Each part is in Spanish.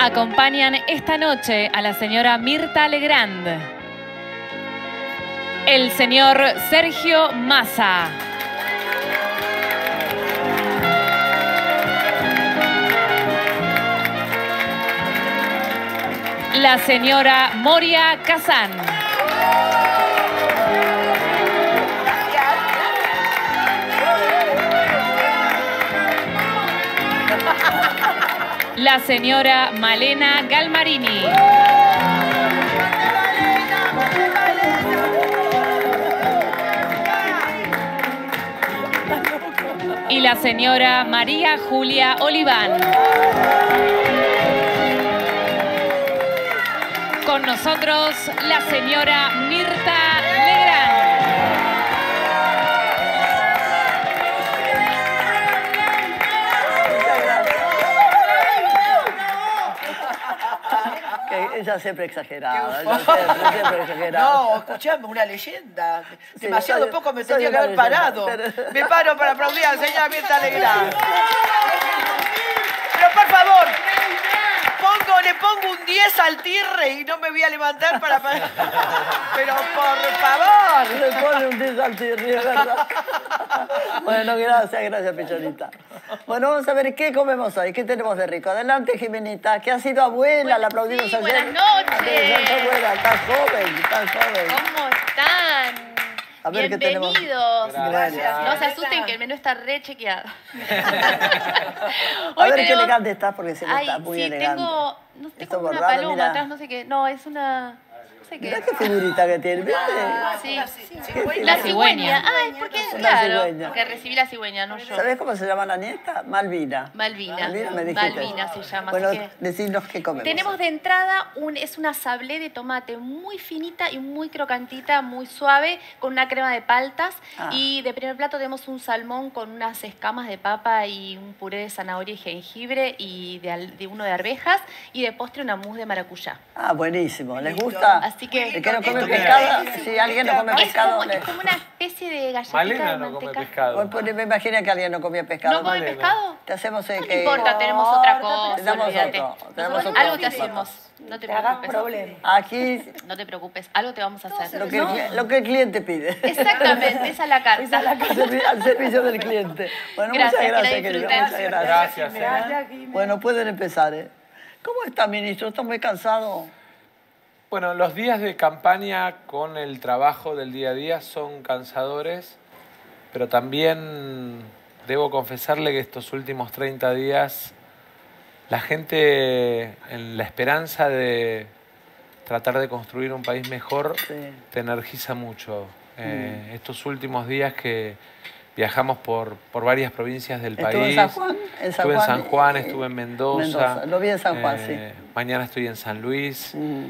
Acompañan esta noche a la señora Mirta Legrand, el señor Sergio Massa, la señora Moria Kazán, la señora Malena Galmarini y la señora María Julia Oliván. Con nosotros la señora Mirta Legrand. Ella siempre exagerada, siempre exagerada. No, escuchame, una leyenda. Demasiado poco me tenía que haber parado. Me paro para aplaudir a la señora Mirta Legrand. Pero por favor, le pongo un 10 al tirre y no me voy a levantar para... Pero por favor. Le pone un 10 al tirre, ¿verdad? Bueno, gracias, Pichonita. Bueno, vamos a ver qué comemos hoy, qué tenemos de rico. Adelante, Jimenita, que ha sido abuela, la aplaudimos ayer. Buenas noches. Abuela, estás joven, estás joven. ¿Cómo están? A ver qué bienvenidos. Gracias. No se asusten que el menú está re chequeado. A ver qué elegante estás, porque se me está muy elegante. No tengo una paloma atrás, no sé qué. No, es una... Mirá qué figurita que tiene, ¿viste? Sí. La cigüeña. Ah, es porque, claro, que recibí la cigüeña, no yo. ¿Sabés cómo se llama la nieta? Malvina. Malvina. Me dijiste. Malvina se llama. Bueno, así que... decidnos qué comemos. Tenemos de entrada, es una sablé de tomate muy finita y muy crocantita, muy suave, con una crema de paltas. Y de primer plato tenemos un salmón con unas escamas de papa y un puré de zanahoria y jengibre y de uno de arvejas. Y de postre una mousse de maracuyá. Ah, buenísimo. ¿Les gusta? Así que... ¿El que no come pescado? Si alguien no come pescado... Es como una especie de galletita Malena de no come manteca. pescado. Pues me imagino que alguien no comía pescado. ¿No come pescado? Te hacemos el No que... importa, tenemos otra cosa. Tenemos olvídate. otro. Algo te hacemos. No te preocupes. Aquí... No te preocupes, algo te vamos a hacer. Lo que el cliente pide. Exactamente, esa es la carta. Al servicio del cliente. Bueno, gracias, muchas gracias, querido. Gracias. Bueno, pueden empezar, ¿eh? ¿Cómo está, ministro? ¿Está muy cansado? Bueno, los días de campaña con el trabajo del día a día son cansadores, pero también debo confesarle que estos últimos 30 días la gente, en la esperanza de tratar de construir un país mejor, te energiza mucho. Estos últimos días que viajamos por varias provincias del país. ¿Estuvo en San Juan? Estuve en San Juan, estuve en Mendoza. Lo vi en San Juan, sí. Mañana estoy en San Luis.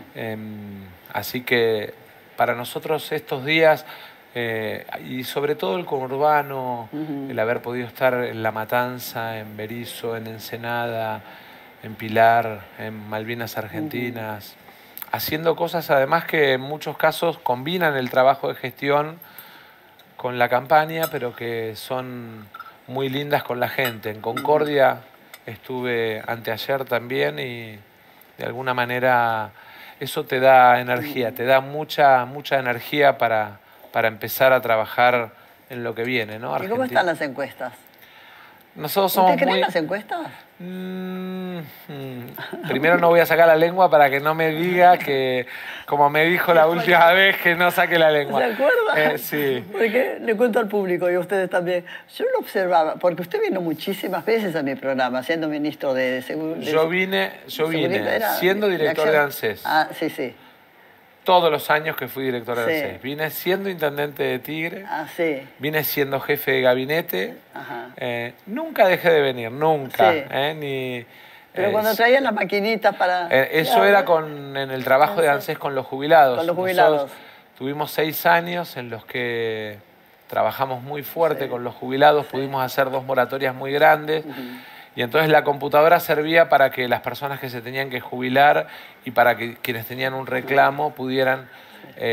Así que para nosotros estos días, y sobre todo el conurbano, el haber podido estar en La Matanza, en Berisso, en Ensenada, en Pilar, en Malvinas Argentinas, haciendo cosas además que en muchos casos combinan el trabajo de gestión con la campaña, pero que son muy lindas con la gente. En Concordia estuve anteayer también y de alguna manera eso te da energía, te da mucha energía para empezar a trabajar en lo que viene, ¿no? ¿Y cómo están las encuestas? Nosotros somos ¿Usted cree las encuestas? Primero no voy a sacar la lengua para que no me diga que, como me dijo la última vez, que no saque la lengua. ¿Se acuerda? Sí. Porque le cuento al público y a ustedes también. Yo lo observaba, porque usted vino muchísimas veces a mi programa, siendo ministro de Seguridad. Yo vine siendo director de ANSES. Ah, sí. Todos los años que fui director de ANSES. Vine siendo intendente de Tigre. Ah, sí. Vine siendo jefe de gabinete. Nunca dejé de venir, nunca. Pero cuando traían las maquinitas para... eso era en el trabajo de ANSES con los jubilados. Con los jubilados. Nosotros tuvimos 6 años en los que trabajamos muy fuerte con los jubilados. Pudimos hacer 2 moratorias muy grandes. Y entonces la computadora servía para que las personas que se tenían que jubilar y para que quienes tenían un reclamo pudieran...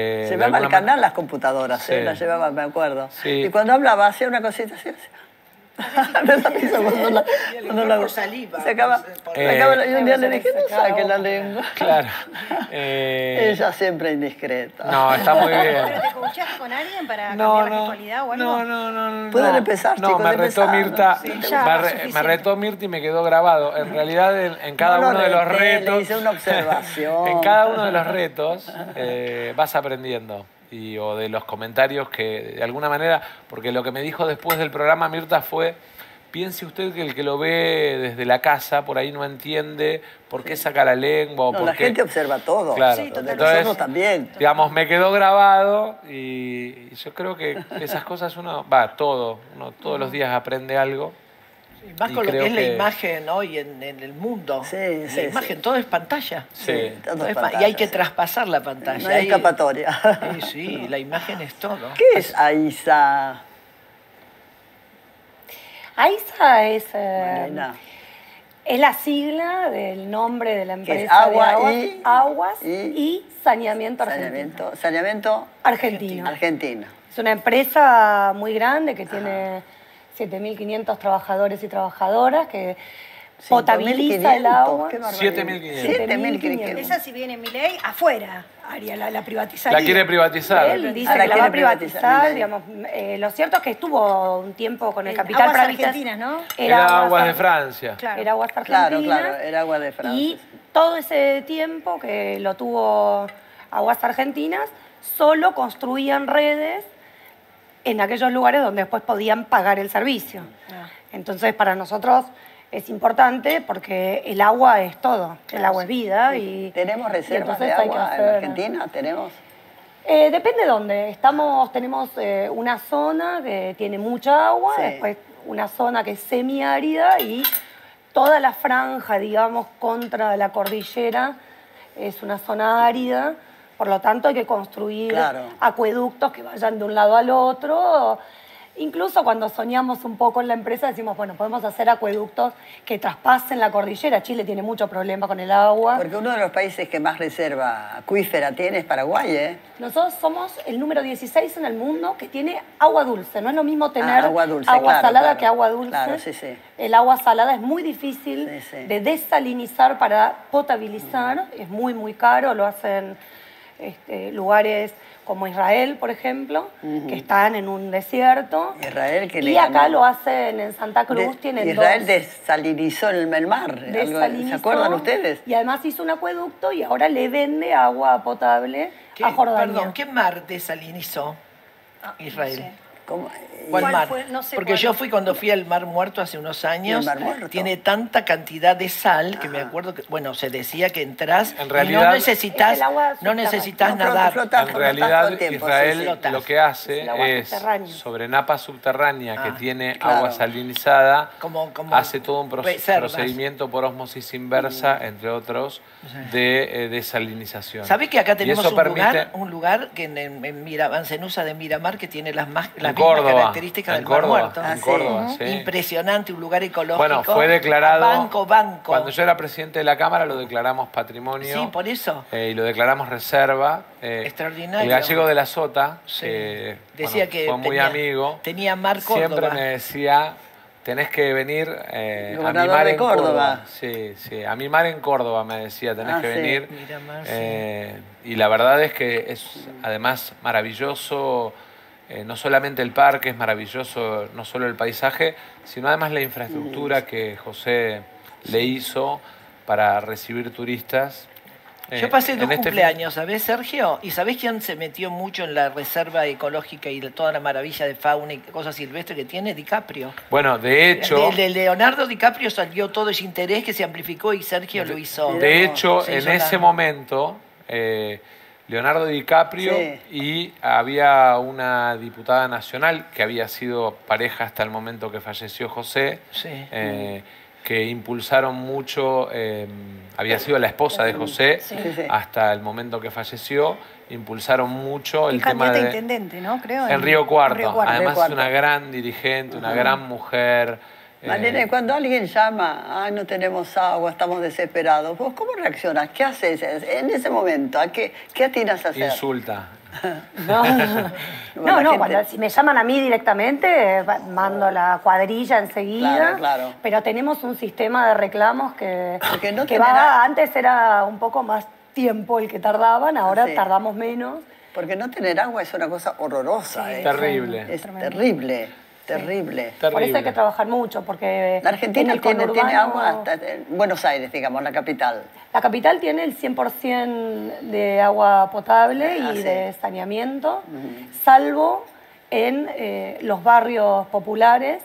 Llevaba al canal las computadoras, las llevaba, me acuerdo. Sí. Y cuando hablaba hacía una cosita así. Esa risa cuando la por saliva. se acaba, y un día le dije, no saque la lengua. Claro. Ella siempre indiscreta. No, está muy bien. ¿Pero te coachaste con alguien para No, cambiar la no, gestualidad o algo? no. Pueden empezar, No, chicos, me retó empezar, Mirta, ¿no? Sí, ya, me suficiente. retó Mirta y me quedó grabado. En realidad, en cada No lo uno de los reté, retos... le hice una observación. En cada uno de los retos vas aprendiendo. O de los comentarios que, de alguna manera... Porque lo que me dijo después del programa Mirta fue... Piense usted que el que lo ve desde la casa por ahí no entiende por qué saca la lengua o No, por la qué... gente observa todo. Claro. Sí, totalmente. Entonces, Nosotros también. digamos, me quedó grabado y yo creo que esas cosas uno todos los días aprende algo. Y más Y con lo que creo es la que- imagen hoy en el mundo. Sí, la sí, imagen, sí. todo es pantalla. Sí. Todo Todo es es pantalla, y hay que sí. traspasar la pantalla. No hay escapatoria. Sí, la imagen es todo. ¿Qué es AISA, AISA es, Malena? es la sigla del nombre de la ¿Qué es? empresa Agua de aguas, y- aguas y- y saneamiento argentino. Saneamiento Argentino. Argentina. Es una empresa muy grande que tiene 7.500 trabajadores y trabajadoras que potabiliza el 5.500, agua. qué barbaridad. 7.500. 7.500. Esa si viene mi ley, afuera haría la privatizaría. La quiere privatizar. Él dice Ah, la que la va a quiere privatizar, privatizar, mira. digamos. Lo cierto es que estuvo un tiempo con el En capital Aguas Pravitas. Argentinas, ¿no? Era Aguas de Francia. Claro. Era Aguas Claro, Argentinas. claro, era agua de Francia. Y todo ese tiempo que lo tuvo Aguas Argentinas, solo construían redes en aquellos lugares donde después podían pagar el servicio. Ah. Entonces, para nosotros es importante porque el agua es todo. El agua es vida. Y ¿Tenemos reservas de entonces hay que agua en hacer- Argentina? ¿Tenemos? Depende de dónde. Tenemos una zona que tiene mucha agua, Sí. después una zona que es semiárida y toda la franja, digamos, contra la cordillera es una zona árida. Por lo tanto, hay que construir Claro. acueductos que vayan de un lado al otro. Incluso cuando soñamos un poco en la empresa decimos, bueno, podemos hacer acueductos que traspasen la cordillera. Chile tiene mucho problema con el agua. Porque uno de los países que más reserva acuífera tiene es Paraguay, ¿eh? Nosotros somos el número 16 en el mundo que tiene agua dulce. No es lo mismo tener agua dulce, agua claro, salada claro. que agua dulce. Claro, sí, sí. El agua salada es muy difícil Sí, sí. de desalinizar para potabilizar. Es muy, muy caro. Lo hacen lugares como Israel, por ejemplo, que están en un desierto. Israel que y le acá ganó. lo hacen en Santa Cruz. Tienen Israel dos. desalinizó el mar. algo- ¿Se Desalinizó, acuerdan ustedes? Y además hizo un acueducto y ahora le vende agua potable a Jordania. Perdón, ¿qué mar desalinizó Israel? ¿Cómo? ¿Cuál ¿Cuál mar? fue? No sé Porque cuál. yo fui cuando fui al Mar Muerto hace unos años. ¿Y el Mar Muerto? Tiene tanta cantidad de sal que me acuerdo que, bueno, se decía que entras En y realidad- no necesitas, Es el agua no subterránea. necesitas No, flota, nadar. flota. En realidad, todo el tiempo, Israel sí, sí. lo que hace Es el agua es, subterránea. sobre napa subterránea que tiene claro. agua salinizada, Como hace todo un reservas. procedimiento por osmosis inversa, entre otros, de desalinización. ¿Sabés que acá Y tenemos eso permite- un lugar que en Miramar, en Nusa de Miramar, que tiene las mismas Córdoba, características en del Mar Córdoba, Muerto? en Ah, sí. Córdoba, sí. Impresionante, un lugar ecológico. Bueno, fue declarado. Banco. Cuando yo era presidente de la Cámara lo declaramos patrimonio. Sí, por eso. Y lo declaramos reserva. Extraordinario. El gallego de la Sota, Sí. que Decía bueno, que fue muy tenía- amigo. tenía mar Siempre Córdoba. me decía, tenés que venir a Gobernador mimar de en Córdoba. Sí, sí, a mimar en Córdoba me decía, tenés Ah, que sí. venir. Miramar, Y la verdad es que es además maravilloso. No solamente el parque es maravilloso, no solo el paisaje, sino además la infraestructura que José le hizo para recibir turistas. Yo pasé dos en este cumpleaños, ¿sabés, Sergio? ¿Y sabés quién se metió mucho en la reserva ecológica y toda la maravilla de fauna y cosas silvestres que tiene? DiCaprio. Bueno, de hecho, De Leonardo DiCaprio salió todo ese interés que se amplificó y Sergio lo hizo. de hecho Se en hizo ese la- momento, Leonardo DiCaprio Sí. y había una diputada nacional que había sido pareja hasta el momento que falleció José, Sí. que impulsaron mucho, había sido la esposa de José Sí, sí. hasta el momento que falleció, impulsaron mucho Es el tema candidata a de... intendente, ¿no? Creo. En Río Cuarto. Río Cuarto. Además Río es una Cuarto. gran dirigente, una gran mujer. Malena, y cuando alguien llama, ay, no tenemos agua, estamos desesperados, ¿vos cómo reaccionas? ¿Qué haces en ese momento? ¿Qué atinas a hacer? Insulta. No, Bueno, la gente- cuando, si me llaman a mí directamente, mando la cuadrilla enseguida. Claro, claro. Pero tenemos un sistema de reclamos Porque no que tener- antes era un poco más tiempo el que tardaban, ahora Sí. tardamos menos. Porque no tener agua es una cosa horrorosa. Sí. Terrible. Es terrible, terrible. Por eso hay Terrible. que trabajar mucho, porque La Argentina en el tiene conurbano- agua hasta en Buenos Aires, digamos, la capital. La capital tiene el 100% de agua potable Ah, y sí. de saneamiento, salvo en los barrios populares,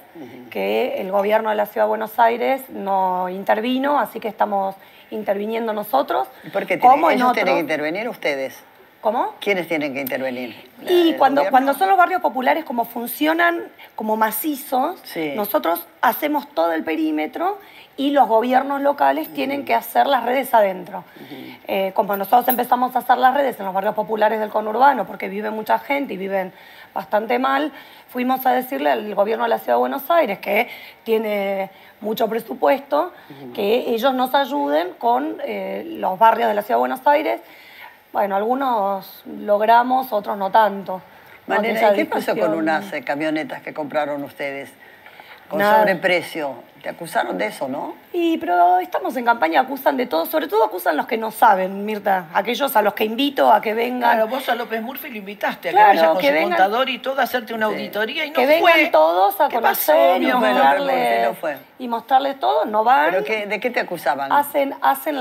que el gobierno de la Ciudad de Buenos Aires no intervino, así que estamos interviniendo nosotros. Porque como en ellos tienen que otros. intervenir ustedes. ¿Cómo? ¿Quiénes tienen que intervenir? Y ¿El cuando gobierno? son los barrios populares, como funcionan como macizos, Sí. nosotros hacemos todo el perímetro y los gobiernos locales tienen que hacer las redes adentro. Como nosotros empezamos a hacer las redes en los barrios populares del conurbano, porque vive mucha gente y viven bastante mal, fuimos a decirle al gobierno de la Ciudad de Buenos Aires, que tiene mucho presupuesto, que ellos nos ayuden con los barrios de la Ciudad de Buenos Aires. Bueno, algunos logramos, otros no tanto. Manera, Aquella ¿y qué pasó con discusión- unas camionetas que compraron ustedes? Con Nada. sobreprecio. Te acusaron de eso, ¿no? Pero estamos en campaña, acusan de todo, sobre todo acusan los que no saben, Mirta, aquellos a los que invito a que vengan. Claro, vos a López Murphy lo invitaste a Claro, que vaya con que su vengan- contador y todo a hacerte una auditoría y no que fue. vengan todos a ¿Qué pasó, conocer y mi amor? mostrarles, No fue. y mostrarles todo, no van. ¿Pero de qué te acusaban? Hacen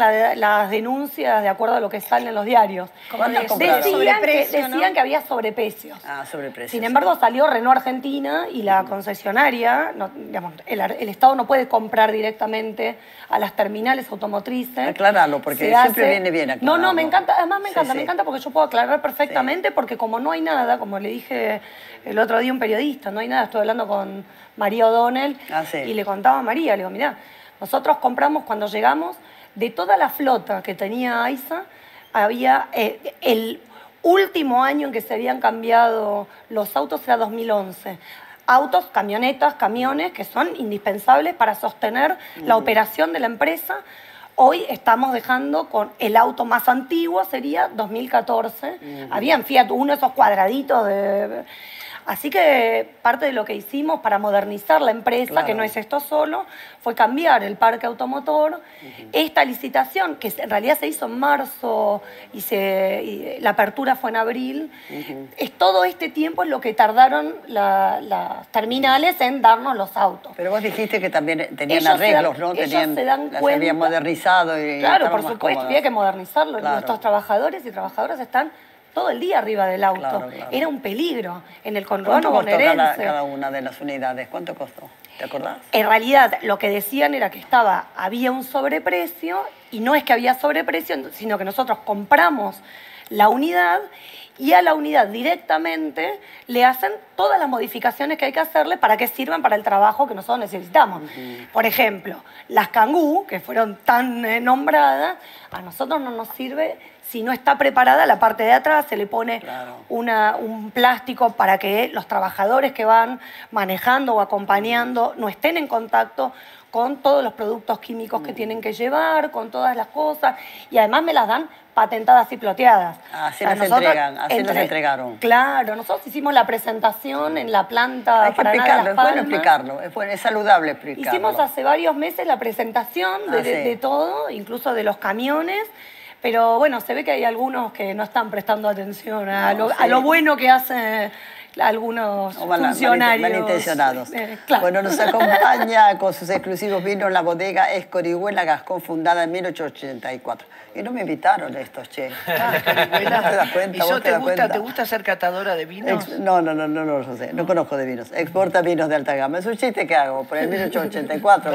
las denuncias de acuerdo a lo que sale en los diarios. ¿Cuántas compraron? Decían que había sobreprecios. Ah, sobreprecio. Sin embargo, salió Renault Argentina y la concesionaria, digamos, el Estado no puede comprar directamente a las terminales automotrices. Aclararlo, porque Se siempre hace- viene bien No, aclararlo. me encanta, además me Sí, encanta, sí. me encanta porque yo puedo aclarar perfectamente, porque como no hay nada, como le dije el otro día a un periodista, no hay nada, estoy hablando con María O'Donnell Ah, sí. y le contaba a María, le digo, mirá, nosotros compramos cuando llegamos, de toda la flota que tenía AISA, había el último año en que se habían cambiado los autos era 2011. Autos, camionetas, camiones que son indispensables para sostener la operación de la empresa. Hoy estamos dejando con el auto más antiguo, sería 2014. Habían Fiat Uno, esos cuadraditos de... Así que parte de lo que hicimos para modernizar la empresa, Claro. que no es esto solo, fue cambiar el parque automotor. Esta licitación, que en realidad se hizo en marzo y la apertura fue en abril, es todo este tiempo es lo que tardaron las terminales en darnos los autos. Pero vos dijiste que también tenían Ellos se dan- arreglos, ¿no? ellos Tenían, se dan las cuenta- habían modernizado y Claro, estaban por más supuesto, cómodas. había que modernizarlo. Claro. Nuestros trabajadores y trabajadoras están todo el día arriba del auto. Claro, claro. Era un peligro en el ¿Cuánto conurbano costó bonaerense. cada una de las unidades? ¿Cuánto costó? ¿Te acordás? En realidad, lo que decían era que había un sobreprecio, y no es que había sobreprecio, sino que nosotros compramos la unidad y a la unidad directamente le hacen todas las modificaciones que hay que hacerle para que sirvan para el trabajo que nosotros necesitamos. Por ejemplo, las Kangoo, que fueron tan nombradas, a nosotros no nos sirve si no está preparada la parte de atrás, se le pone Claro. un plástico para que los trabajadores que van manejando o acompañando no estén en contacto con todos los productos químicos que tienen que llevar, con todas las cosas, y además me las dan patentadas y ploteadas. Así las entregan, así las entregaron. Claro, nosotros hicimos la presentación en la planta Hay que Paraná de explicarlo, Las es bueno Palmas. explicarlo, es saludable explicarlo. Hicimos hace varios meses la presentación de, Ah, sí. de todo, incluso de los camiones, pero bueno, se ve que hay algunos que no están prestando atención a, No, a sí. lo bueno que hacen algunos O funcionarios. malintencionados. Claro. Bueno, nos acompaña con sus exclusivos vinos la bodega Escorihuela Gascón, fundada en 1884. Y no me invitaron estos, che. Escorihuela. ¿No te das cuenta? ¿Y ¿Vos yo te das cuenta? te gusta ser catadora de vinos? No lo sé, no conozco de vinos. Exporta vinos de alta gama. Es un chiste que hago por el 1884.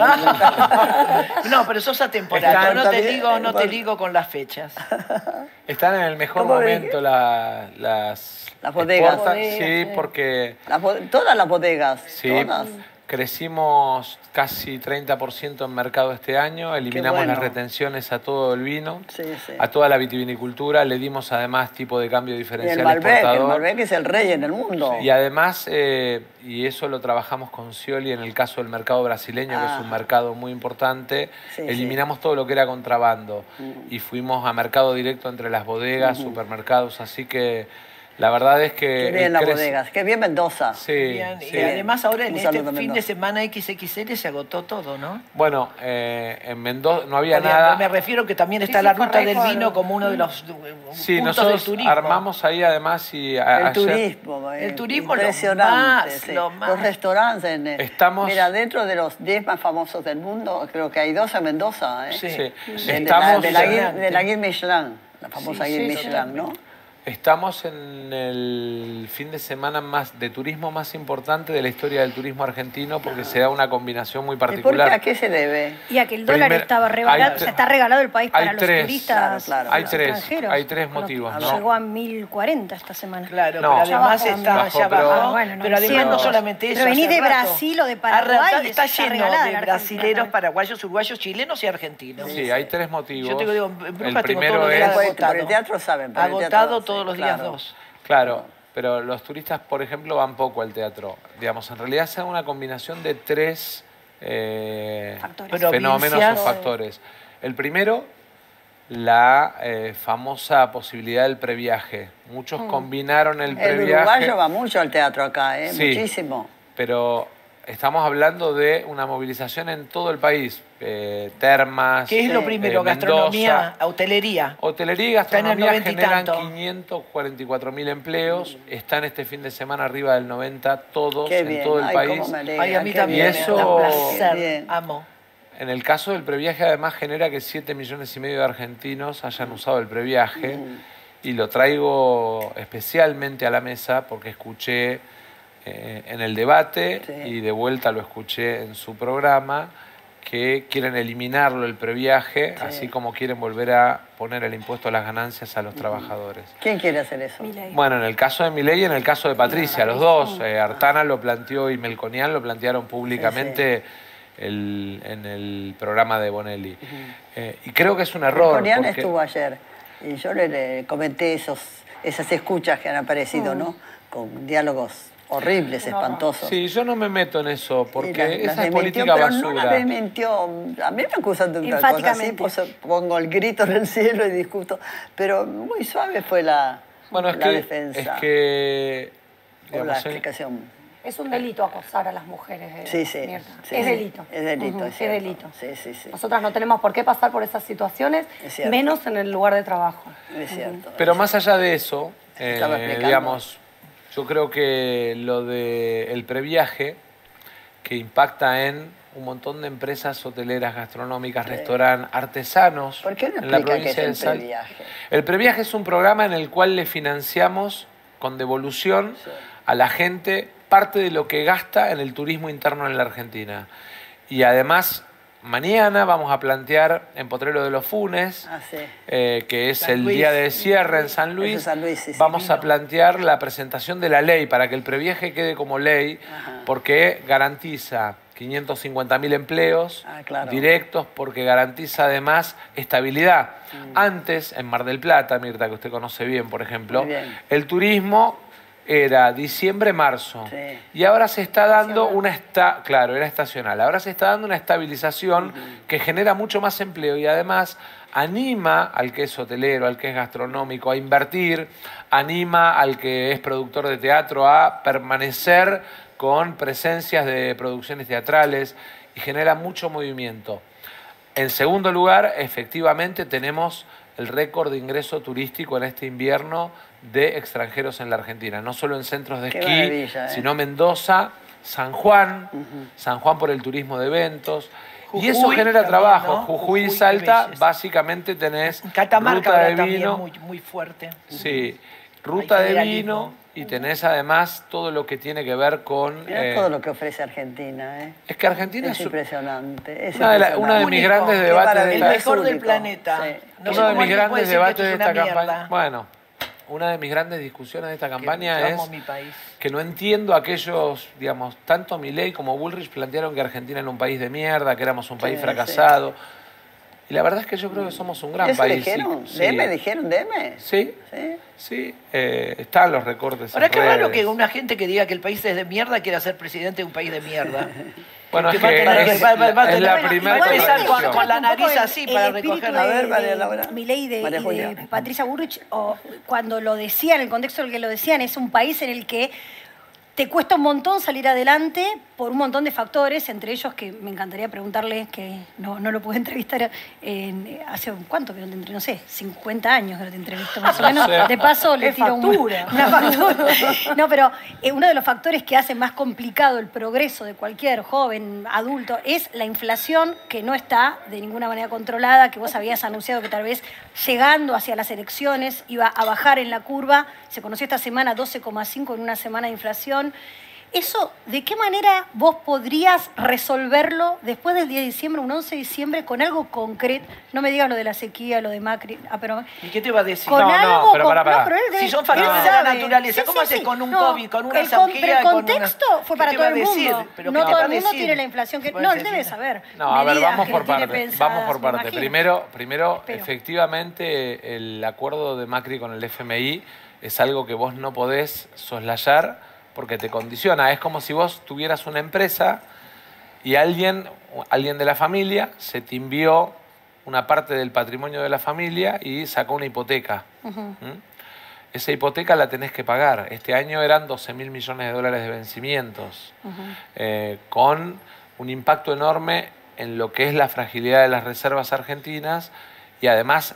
No, pero sos atemporal. Está No te bien, digo, no te bueno. ligo con las fechas. Están en el mejor ¿Cómo momento las bodegas. exportas, Bodegas, sí, sí. porque Todas las bodegas, sí, todas. crecimos casi 30% en mercado este año, eliminamos bueno. las retenciones a todo el vino, Sí, sí. a toda la vitivinicultura, le dimos además tipo de cambio Y diferencial el exportador. Malbec es el rey en el mundo. Y además, y eso lo trabajamos con Scioli en el caso del mercado brasileño, que es un mercado muy importante, Sí, eliminamos todo lo que era contrabando y fuimos a mercado directo entre las bodegas, supermercados, así que La verdad es que... Qué bien las bodegas, qué bien Mendoza. Sí, Bien, sí. y además ahora en Un este saludo a fin de Mendoza. semana XXL se agotó todo, ¿no? Bueno, en Mendoza no había Podrían- nada. Me refiero que también está Sí, la fue ruta del récord. vino como uno de los Sí, puntos del nosotros turismo. armamos ahí además y El ayer... turismo, El turismo lo impresionante. más, sí. lo más. Los restaurantes. Estamos- Mira, dentro de los 10 más famosos del mundo, creo que hay 2 en Mendoza. ¿eh? Sí. Sí. De Estamos, de la Guille Michelin, la famosa Sí, Guille sí, Michelin, ¿no? estamos en el fin de semana más de turismo más importante de la historia del turismo argentino porque se da una combinación muy ¿Y por qué? particular. ¿A qué se debe? Y a que el dólar Primer- estaba regalado, hay o sea, tre- está regalado el país hay para los tres, turistas claro, Hay los tres, extranjeros. hay tres Con lo que motivos, ¿no? Llegó a 1040 esta semana. Claro, No, pero ya además bajó, está, bajó, ya pero- bajó. Ah, bueno, no, pero además sí, no solamente eso. pero venís hace de rato. Brasil o de Paraguay, Está está lleno regalada de la brasileros, Argentina. paraguayos, uruguayos, chilenos y argentinos. Sí, hay tres motivos. Yo te digo, en Brujas el tengo primero todos los es... días Por agotado. el teatro saben. por el teatro, Agotado sí, todos los días claro. 2. Claro, pero los turistas, por ejemplo, van poco al teatro. Digamos, en realidad se da una combinación de tres Factores. fenómenos o Provincias. factores. El primero, la famosa posibilidad del previaje. Muchos combinaron el El previaje. uruguayo va mucho al teatro acá, ¿eh? Sí. Muchísimo. Pero estamos hablando de una movilización en todo el país. Termas, ¿Qué es lo primero? Mendoza. Gastronomía, hotelería. Hotelería y Está en el gastronomía 90 y generan tanto. 544.000 empleos. Están este fin de semana arriba del 90, todos Qué en bien. todo el Ay, país. cómo me alegra, Ay, a mí qué también. Y me eso- da Qué placer. bien. Amo. En el caso del previaje, además, genera que 7,5 millones de argentinos hayan usado el previaje. Y lo traigo especialmente a la mesa porque escuché en el debate Sí. y de vuelta lo escuché en su programa que quieren eliminarlo el previaje, así como quieren volver a poner el impuesto a las ganancias a los trabajadores. ¿Quién quiere hacer eso? Milei. Bueno, en el caso de Milei y en el caso de Patricia, los dos. Artana lo planteó y Melconian lo plantearon públicamente en el programa de Bonelli. Y creo que es un error. Corian porque- estuvo ayer y yo le comenté esas escuchas que han aparecido, ¿no? Con diálogos horribles, espantosos. Sí, yo no me meto en eso, Y porque las esa es desmintió, política pero basura. no la desmintió. A mí me acusan de una cosa así, Enfáticamente. pues pongo el grito en el cielo y discuto. Pero muy suave fue la defensa es que o la digamos, explicación. Es un delito acosar a las mujeres. Sí, sí, Mirta. sí, Es sí. delito. Es delito, Ujú, es es cierto. delito. Sí, sí, sí. Nosotras no tenemos por qué pasar por esas situaciones, Es cierto. menos en el lugar de trabajo. Es cierto. Pero más allá de eso, Estaba explicando. digamos, yo creo que lo del previaje, que impacta en un montón de empresas hoteleras, gastronómicas, restaurantes, artesanos ¿Por qué no en la explica qué provincia es de el Salta. previaje? El previaje es un programa en el cual le financiamos con devolución a la gente parte de lo que gasta en el turismo interno en la Argentina. Y además, mañana vamos a plantear en Potrero de los Funes, Ah, sí. que es San el Luis. día de cierre en San Eso Luis, es San Luis, sí, sí, vamos a vino. plantear la presentación de la ley para que el previaje quede como ley, porque garantiza 550.000 empleos Ah, claro. directos, porque garantiza además estabilidad. Antes, en Mar del Plata, Mirta, que usted conoce bien, por ejemplo, Muy bien. el turismo era diciembre-marzo. Sí. Y ahora se está dando claro, era estacional. Ahora se está dando una estabilización que genera mucho más empleo y además anima al que es hotelero, al que es gastronómico a invertir, anima al que es productor de teatro a permanecer con presencias de producciones teatrales y genera mucho movimiento. En segundo lugar, efectivamente tenemos el récord de ingreso turístico en este invierno de extranjeros en la Argentina, no solo en centros de Qué esquí, maravilla, ¿eh? sino Mendoza, San Juan, San Juan por el turismo de eventos. Y eso Jujuy genera también, trabajo. ¿no? Jujuy y Jujuy, Salta, qué belleza. básicamente tenés Catamarca ruta ahora de también vino. muy fuerte. Sí, ruta Hay de federalismo. vino y tenés además todo lo que tiene que ver con... Mirá todo lo que ofrece Argentina, ¿eh? Es que Argentina Es es impresionante. Es una de impresionante. mis Único. grandes Qué debates maravilla. de El esta... mejor del único. planeta. Sí. No sé Uno de cómo mis alguien puede grandes decir que debates esto de es esta una campaña... mierda. Bueno, una de mis grandes discusiones de esta campaña Yo es amo mi país. que no entiendo aquellos, digamos, tanto Milei como Bullrich plantearon que Argentina era un país de mierda, que éramos un país Sí, fracasado. Y la verdad es que yo creo que somos un gran ¿Eso país. dijeron? Sí. ¿Deme? ¿Dijeron deme? Sí, ¿Sí? sí. Están los recortes Ahora, en qué raro redes. que una gente que diga que el país es de mierda quiera ser presidente de un país de mierda. Bueno, es va a que tener es, va a es la tener- primera va a empezar contradicción. con la Un poco nariz el- así para el espíritu recoger. A ver, María Laura. Milei y María de Julia. Patricia Bullrich, o cuando lo decían, en el contexto en el que lo decían, es un país en el que te cuesta un montón salir adelante por un montón de factores, entre ellos que me encantaría preguntarle, que no lo pude entrevistar hace cuánto que no te entrevisto, no sé, 50 años que no te entrevisto más o menos. sé. De paso le Es tiro factura. una factura. No, pero uno de los factores que hace más complicado el progreso de cualquier joven, adulto, es la inflación que no está de ninguna manera controlada, que vos habías anunciado que tal vez llegando hacia las elecciones iba a bajar en la curva. Se conoció esta semana 12,5 en una semana de inflación. Eso, ¿de qué manera vos podrías resolverlo después del 10 de diciembre, un 11 de diciembre, con algo concreto? No me digas lo de la sequía, lo de Macri. Pero ¿Y qué te va a decir? con No, no, algo, pero pará. pero él Si debe- son factores él de la sabe. naturaleza, ¿cómo haces con un COVID, con una Pero sequía, el con una- contexto fue ¿Qué para te todo va el a decir? mundo. ¿Pero No qué te todo va a el mundo decir? tiene la inflación que... ¿Qué No, vas a él debe decir? saber. No, a ver, medidas vamos que por tiene parte. pensadas, Vamos por me parte. imagino. Primero, Espero. efectivamente, el acuerdo de Macri con el FMI es algo que vos no podés soslayar porque te condiciona. Es como si vos tuvieras una empresa y alguien de la familia se te envió una parte del patrimonio de la familia y sacó una hipoteca. ¿Mm? Esa hipoteca la tenés que pagar. Este año eran 12.000 millones de dólares de vencimientos, con un impacto enorme en lo que es la fragilidad de las reservas argentinas y además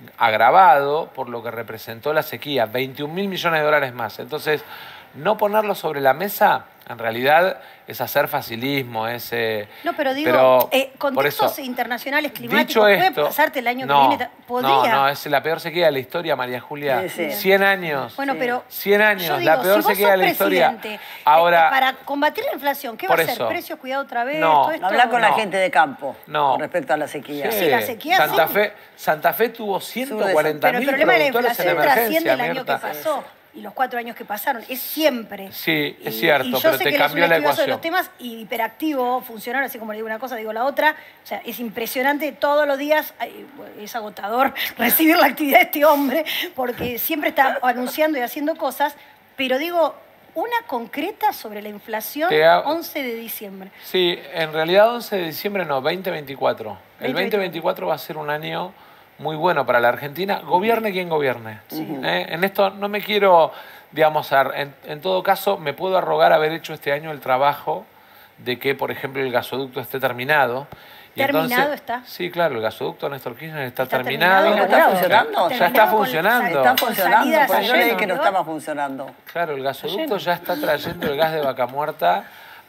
agravado por lo que representó la sequía, 21.000 millones de dólares más. Entonces, no ponerlo sobre la mesa, en realidad, es hacer facilismo, No, pero digo, por contextos eso, internacionales dicho climáticos, puede esto, pasarte el año no, que viene. Podría. No, es la peor sequía de la historia, María Julia. Sí, sí. 100 años. Bueno, pero 100 años, yo digo, la peor si vos sequía de sos la historia. presidente, Ahora, para combatir la inflación, ¿qué va a por hacer? eso. ¿Precios, cuidado otra vez? No. todo esto? Hablar con la No. gente de campo No. con respecto a la sequía. Sí, la sequía, Santa sí. Fe, Santa Fe tuvo 140.000 Pero el problema de la productores en inflación trasciende emergencia, el año que Mirta. pasó y los 4 años que pasaron. Es siempre. Sí, es Y- cierto, y yo pero sé te que él es cambió un la estudioso de ecuación. los temas y hiperactivo, funcional, así como le digo una cosa, digo la otra. O sea, es impresionante todos los días, es agotador recibir la actividad de este hombre, porque siempre está anunciando y haciendo cosas, pero digo, una concreta sobre la inflación, Te hago- 11 de diciembre. Sí, en realidad 11 de diciembre no, 2024. El 2024 2024 va a ser un año muy bueno para la Argentina, gobierne quien gobierne. En esto no me quiero, digamos, en todo caso me puedo arrogar haber hecho este año el trabajo de que, por ejemplo, el gasoducto esté terminado. Y ¿Terminado está? Sí, claro, el gasoducto Néstor Kirchner está ¿Está terminado. terminado? ¿Está funcionando? Ya está Terminado con- funcionando. Está Con funcionando, salidas porque yo a leí lleno, que no ¿no? estaba funcionando. Claro, el gasoducto ya está trayendo el gas de vaca muerta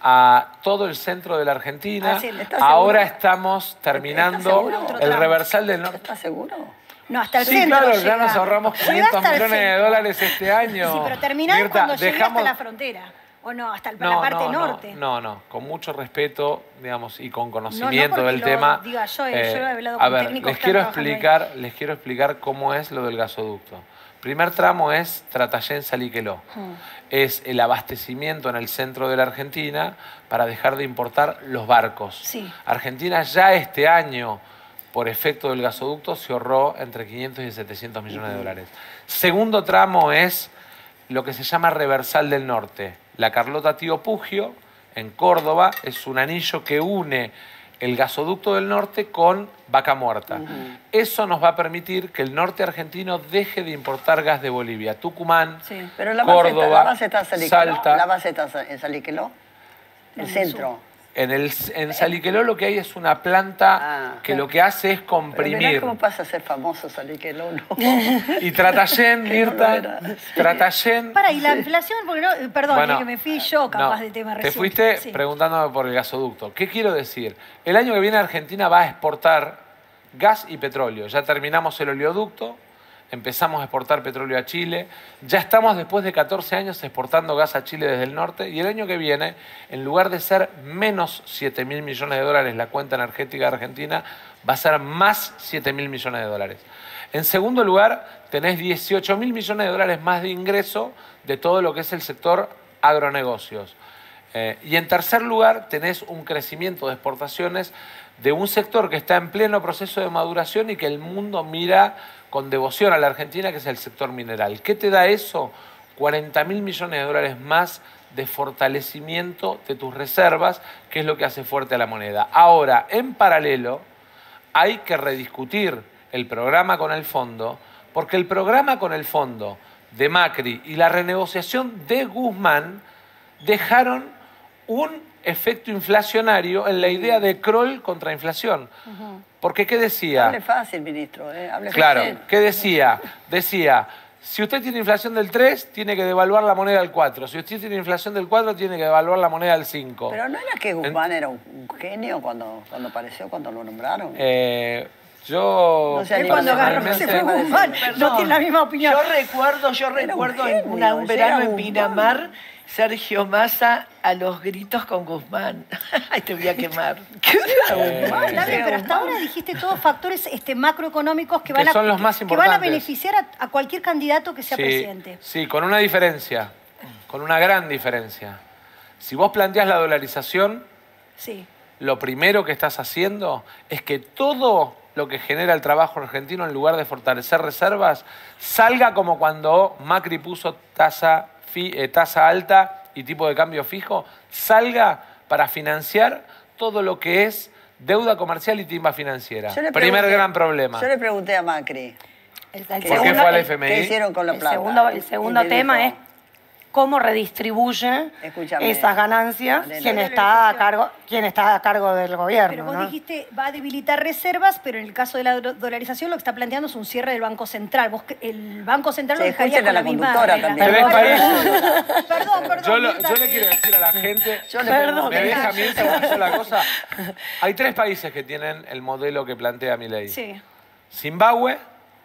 a todo el centro de la Argentina. Ah, sí, ¿estás Ahora seguro? estamos terminando seguro? Otro el tramo. reversal del norte. ¿Estás seguro? No, hasta el Sí, centro claro, ya llega. nos ahorramos Llega 500 hasta el millones de centro. dólares este año. Sí, pero terminado Mirta, cuando llegue dejamos- hasta la frontera. ¿O no? Hasta la parte norte. No, con mucho respeto, digamos, y con No, conocimiento no porque del lo tema. diga yo he hablado a con ver, técnicos les que quiero están trabajando explicar, les quiero explicar cómo es lo del gasoducto. Primer tramo es Tratayén-Saliqueló. Es el abastecimiento en el centro de la Argentina para dejar de importar los barcos. Sí. Argentina ya este año, por efecto del gasoducto, se ahorró entre 500 y 700 millones de dólares. Segundo tramo es lo que se llama Reversal del Norte. La Carlota Tío Pugio, en Córdoba, es un anillo que une el gasoducto del norte con Vaca Muerta. Eso nos va a permitir que el norte argentino deje de importar gas de Bolivia. Tucumán, Sí. Pero la Córdoba, base está en Saliqueló. Salta. La base está en Saliqueló. El centro. En Saliqueló lo que hay es una planta que lo que hace es Pero mirá comprimir. cómo pasa a ser famoso Saliqueló, ¿no? Y Tratayén, Mirta, barbaridad. Tratayén. Para, y la inflación, porque no, perdón, Bueno, que me fui yo capaz no, de tema te recién. fuiste Sí. preguntándome por el gasoducto. ¿Qué quiero decir? El año que viene Argentina va a exportar gas y petróleo. Ya terminamos el oleoducto, empezamos a exportar petróleo a Chile. Ya estamos después de 14 años exportando gas a Chile desde el norte. Y el año que viene, en lugar de ser menos 7.000 millones de dólares la cuenta energética de Argentina, va a ser más 7.000 millones de dólares. En segundo lugar, tenés 18.000 millones de dólares más de ingreso de todo lo que es el sector agronegocios. Y en tercer lugar, tenés un crecimiento de exportaciones de un sector que está en pleno proceso de maduración y que el mundo mira con devoción a la Argentina, que es el sector mineral. ¿Qué te da eso? 40.000 millones de dólares más de fortalecimiento de tus reservas, que es lo que hace fuerte a la moneda. Ahora, en paralelo, hay que rediscutir el programa con el fondo, porque el programa con el fondo de Macri y la renegociación de Guzmán dejaron un efecto inflacionario en la idea de Kroll contra inflación. Porque, ¿qué decía? Hable fácil, ministro. Hable Claro, fácil. ¿qué decía? Decía, si usted tiene inflación del 3, tiene que devaluar la moneda al 4. Si usted tiene inflación del 4, tiene que devaluar la moneda al 5. Pero ¿no era que Guzmán era un genio cuando apareció, cuando lo nombraron? Yo No sé, Él cuando agarró personalmente- se fue Guzmán, no tiene la misma opinión. Yo recuerdo genio, un verano era en un Pinamar, Sergio Massa a los gritos con Guzmán. Ay, te voy a quemar. Está bien, pero hasta ahora dijiste todos factores macroeconómicos que van, son los más que van a importantes. beneficiar a cualquier candidato que sea presidente. Sí, con una diferencia, con una gran diferencia. Si vos planteás la dolarización, Sí. lo primero que estás haciendo es que todo lo que genera el trabajo argentino, en lugar de fortalecer reservas, salga como cuando Macri puso tasa alta y tipo de cambio fijo, salga para financiar todo lo que es deuda comercial y timba financiera. Yo le Primer pregunté- gran problema. Yo le pregunté a Macri, ¿Por qué fue al FMI? ¿qué hicieron con la El plata? segundo Y me tema dijo, es cómo redistribuye Escúchame, esas ganancias Adela. quien está a cargo del gobierno. Pero vos ¿no? dijiste, va a debilitar reservas, pero en el caso de la dolarización lo que está planteando es un cierre del Banco Central. El Banco Central Sí, lo dejaría escuchen con a la la misma conductora regla. también. Tres Perdón, Yo, Mirta, le quiero decir a la gente, Yo le pregunté. me deja Mirta una sola cosa. Hay 3 países que tienen el modelo que plantea Milei. Sí. Zimbabue,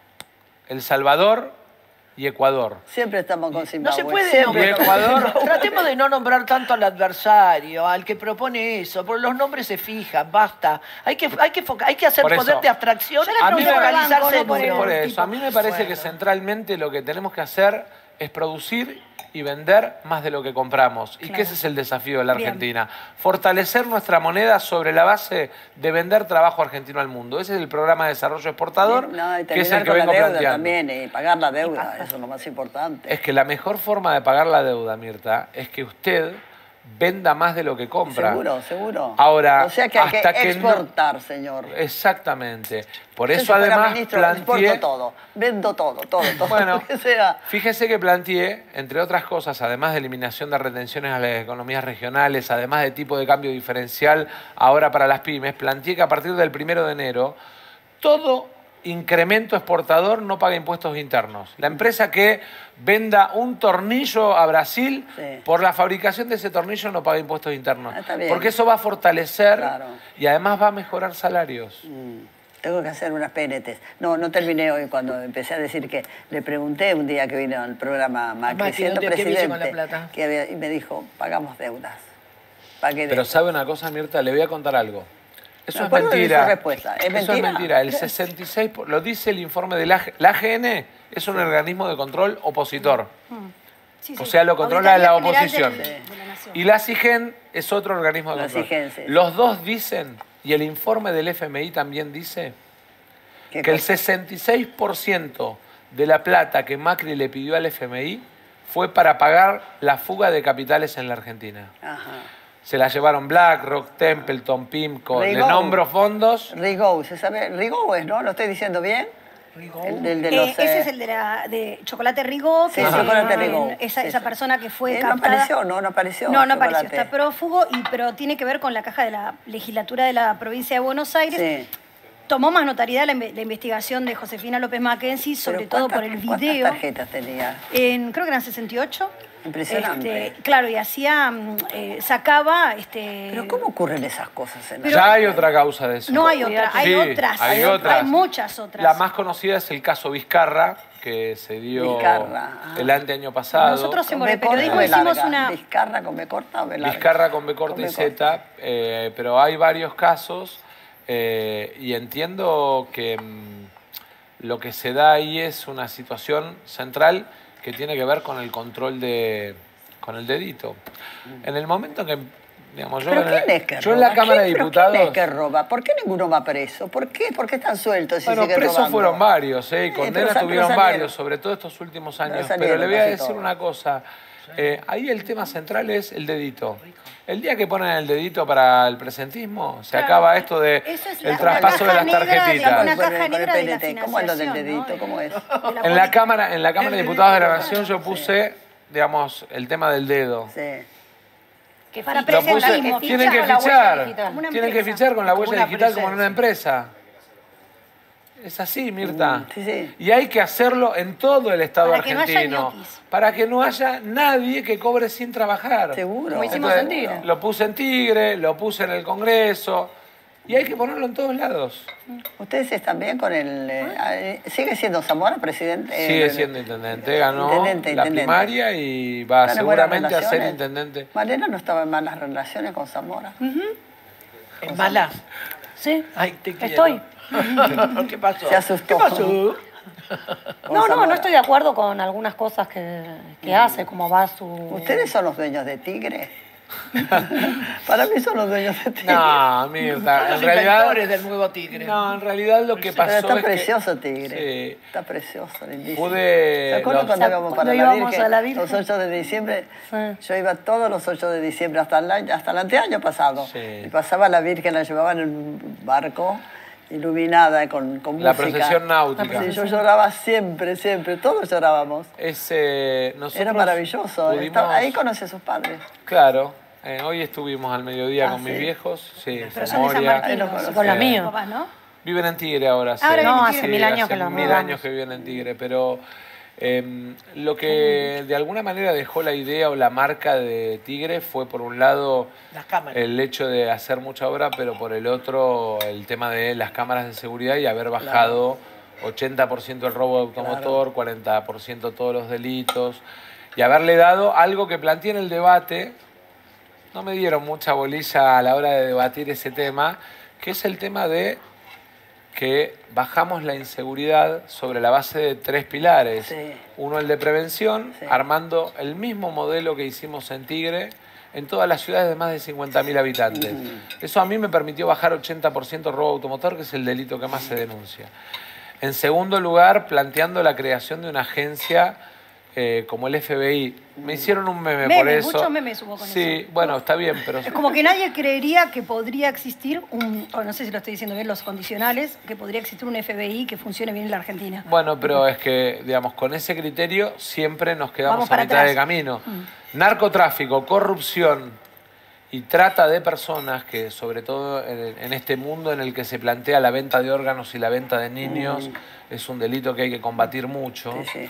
El Salvador y Ecuador. Siempre estamos con No Zimbabue. se puede siempre. Y Ecuador. Tratemos de no nombrar tanto al adversario, al que propone eso, porque los nombres se fijan, basta. Hay que hacer Por eso, poder de abstracción yo le A mí y me pregunté por el focalizarse banco, en no por el uno. Por eso, tipo. a mí me parece que Bueno. centralmente lo que tenemos que hacer es producir y vender más de lo que compramos. Y que ese es el desafío de la Bien. Argentina. Fortalecer nuestra moneda sobre la base de vender trabajo argentino al mundo. Ese es el programa de desarrollo exportador, No, y que es terminar el que con la vengo deuda planteando. también, y pagar la deuda, eso es lo más importante. Es que la mejor forma de pagar la deuda, Mirta, es que usted venda más de lo que compra. Seguro, seguro. Ahora, o sea que hay que hasta que no- exportar, señor. Exactamente. Por Yo, eso si fuera además ministro, planteé... exporto todo, vendo todo, Bueno, lo que sea. fíjese que planteé, entre otras cosas, además de eliminación de retenciones a las economías regionales, además de tipo de cambio diferencial ahora para las pymes, planteé que a partir del 1 de enero todo incremento exportador no paga impuestos internos. La empresa que venda un tornillo a Brasil, Sí. por la fabricación de ese tornillo no paga impuestos internos. Ah, está bien. Porque eso va a fortalecer Claro. y además va a mejorar salarios. Tengo que hacer unas PNTs. No terminé hoy cuando empecé a decir que le pregunté un día que vino al programa Macri, Macri, siendo ¿qué hizo presidente, con la plata? y me dijo, pagamos deudas. Pagué Pero deudas. ¿sabe una cosa, Mirta? Le voy a contar algo. Eso Me es acuerdo de mentira. su respuesta. ¿Es Eso es mentira? mentira. El 66, lo dice el informe del la AGN, es un organismo de control opositor. Sí, O sí. sea, lo controla la Auditoría oposición. General de la Nación. Y la CIGEN es otro organismo de La control. CIGEN, sí. Los dos dicen, y el informe del FMI también dice, ¿Qué que el cosa? 66% de la plata que Macri le pidió al FMI fue para pagar la fuga de capitales en la Argentina. Ajá. Se la llevaron BlackRock, Templeton, PIMCO. Le Rigou. nombro fondos. Rigou, ¿se sabe? Rigou es, ¿no? ¿Lo estoy diciendo bien? El del de los, Ese es el de Chocolate Rigo, Sí, que es Chocolate Rigo. esa Sí, sí. persona que fue No captada. apareció, no apareció. No apareció, Chocolate. está prófugo, pero tiene que ver con la caja de la legislatura de la provincia de Buenos Aires. Sí. Tomó más notoriedad la investigación de Josefina López Mackenzie, sobre Pero todo por ¿cuántas- el ¿Cuántas video. tarjetas tenía? Creo que eran 68. Impresionante. Claro, y hacía, sacaba... ¿Pero cómo ocurren esas cosas en la Pero- Ya hay otra causa de eso. No hay otra, hay Sí, otras. hay otras. Hay muchas otras. La más conocida es el caso Vizcarra, que se dio Vizcarra, el año pasado. Nosotros en Con B el periodismo corta o B hicimos larga. una... ¿Vizcarra con B corta o B larga? Vizcarra con B corta Con y B Z, pero hay varios casos y entiendo que lo que se da ahí es una situación central que tiene que ver con el control con el dedito. En el momento en que, digamos, yo, ¿Pero en, quién es que yo en roba? la Cámara de ¿Pero Diputados... ¿Quién es que roba? ¿Por qué ninguno va preso? ¿Por qué? ¿Por qué están sueltos y Bueno, siguen presos robando? fueron varios, y pero condenas pero tuvieron salieron. varios, sobre todo estos últimos años. salieron Pero le voy a casi decir todos. una cosa, Ahí el tema central es el dedito. El día que ponen el dedito para el presentismo, se acaba esto de Eso es el traspaso de las tarjetitas. Una caja Con el negra de la PNT. ¿Cómo es lo del financiación, dedito? ¿no? ¿Cómo es? En la Cámara de Diputados de la Nación yo puse, digamos, el tema del dedo. Sí. Para Lo puse, presentismo. tienen que con la huella fichar, digital. Como una tienen que empresa. fichar con la Como huella una digital como en una presencia. empresa. Es así, Mirta. Sí, sí. Y hay que hacerlo en todo el Estado Para que no haya argentino. ñoquis. Para que no haya nadie que cobre sin trabajar. Seguro. Como hicimos en Tigre. Lo puse en Tigre, lo puse en el Congreso. Y hay que ponerlo en todos lados. ¿Ustedes están bien con el... ¿Sigue siendo Zamora presidente? Sigue siendo intendente, ganó Intendente, la intendente. primaria y va ¿Están en buenas seguramente a ser relaciones? intendente. Mariana no estaba en malas relaciones con Zamora. ¿Es mala? Sí, Ay, te quiero. estoy. ¿Qué pasó? Se asustó. ¿Qué pasó? Con No, Zamora. no estoy de acuerdo con algunas cosas que hace, como va su... ¿Ustedes son los dueños de Tigre? Para mí son los dueños de Tigre. No, Mirta, Los en realidad... inventores del nuevo Tigre. No, en realidad lo que Pero pasó está es precioso que... Tigre. Sí. Está precioso, lindísimo. Pude- ¿Se acuerdan los- cuando íbamos cuando para íbamos a la Virgen? Los 8 de diciembre. Sí. Yo iba todos los 8 de diciembre hasta el anteaño pasado. Sí. Y pasaba la Virgen, la llevaban en un barco iluminada con música. La procesión náutica. Sí, yo lloraba siempre, siempre. Todos llorábamos. Nosotros Era maravilloso. pudimos- Ahí conocí a sus padres. Claro. Hoy estuvimos al mediodía con sí. mis viejos. Sí, Pero son de San Moria. Martín. Ahí los ¿no? conocí. Con los míos. Papás, ¿no? Viven en Tigre ahora. Ahora viven en No, Tigre. hace 1000 años que los 1000 mudamos. años que viven en Tigre, pero lo que de alguna manera dejó la idea o la marca de Tigre fue por un lado Las cámaras. el hecho de hacer mucha obra, pero por el otro el tema de las cámaras de seguridad y haber bajado 80% el robo de automotor, 40% todos los delitos y haberle dado algo que planteé en el debate. No me dieron mucha bolilla a la hora de debatir ese tema, que es el tema de que bajamos la inseguridad sobre la base de 3 pilares. Sí. Uno, el de prevención, Sí. armando el mismo modelo que hicimos en Tigre en todas las ciudades de más de 50.000 habitantes. Eso a mí me permitió bajar 80% robo automotor, que es el delito que más se denuncia. En segundo lugar, planteando la creación de una agencia como el FBI. Me hicieron un meme por Memes, eso. muchos memes hubo con sí, eso. bueno, está bien, pero... Es como que nadie creería que podría existir o no sé si lo estoy diciendo bien, los condicionales, que podría existir un FBI que funcione bien en la Argentina. Bueno, pero es que, digamos, con ese criterio siempre nos quedamos Vamos a para mitad atrás. de camino. Narcotráfico, corrupción y trata de personas, que sobre todo en este mundo en el que se plantea la venta de órganos y la venta de niños, es un delito que hay que combatir mucho. Sí, sí.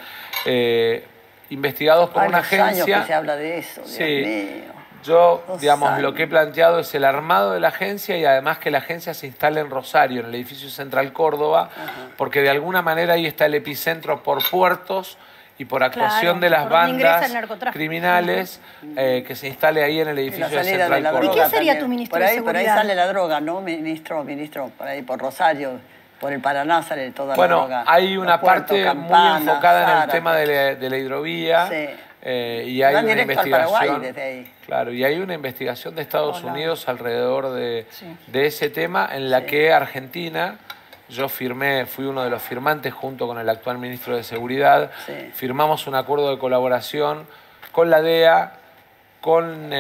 Investigados por una Varios años agencia... que se habla de eso, Dios Sí. mío. Yo, 2 digamos, años. lo que he planteado es el armado de la agencia y además que la agencia se instale en Rosario, en el edificio Central Córdoba, porque de alguna manera ahí está el epicentro por puertos y por actuación Claro, de las por donde ingresa el bandas narcotráfico. criminales, que se instale ahí en el Y la edificio de salida de Central la Córdoba. droga. ¿Y qué sería también. tu ministro por ahí, de Por ahí Seguridad? sale la droga, ¿no? Ministro, por ahí, por Rosario, por el Paraná sale toda Bueno, la droga. hay una Los puertos, parte Campana, muy enfocada en el Zárate. tema de la hidrovía Sí. y hay Van una directo al investigación. Paraguay desde ahí. Claro, y hay una investigación de Estados Unidos alrededor de ese tema en la Sí. que Argentina, yo fui uno de los firmantes junto con el actual ministro de Seguridad, Sí. firmamos un acuerdo de colaboración con la DEA, con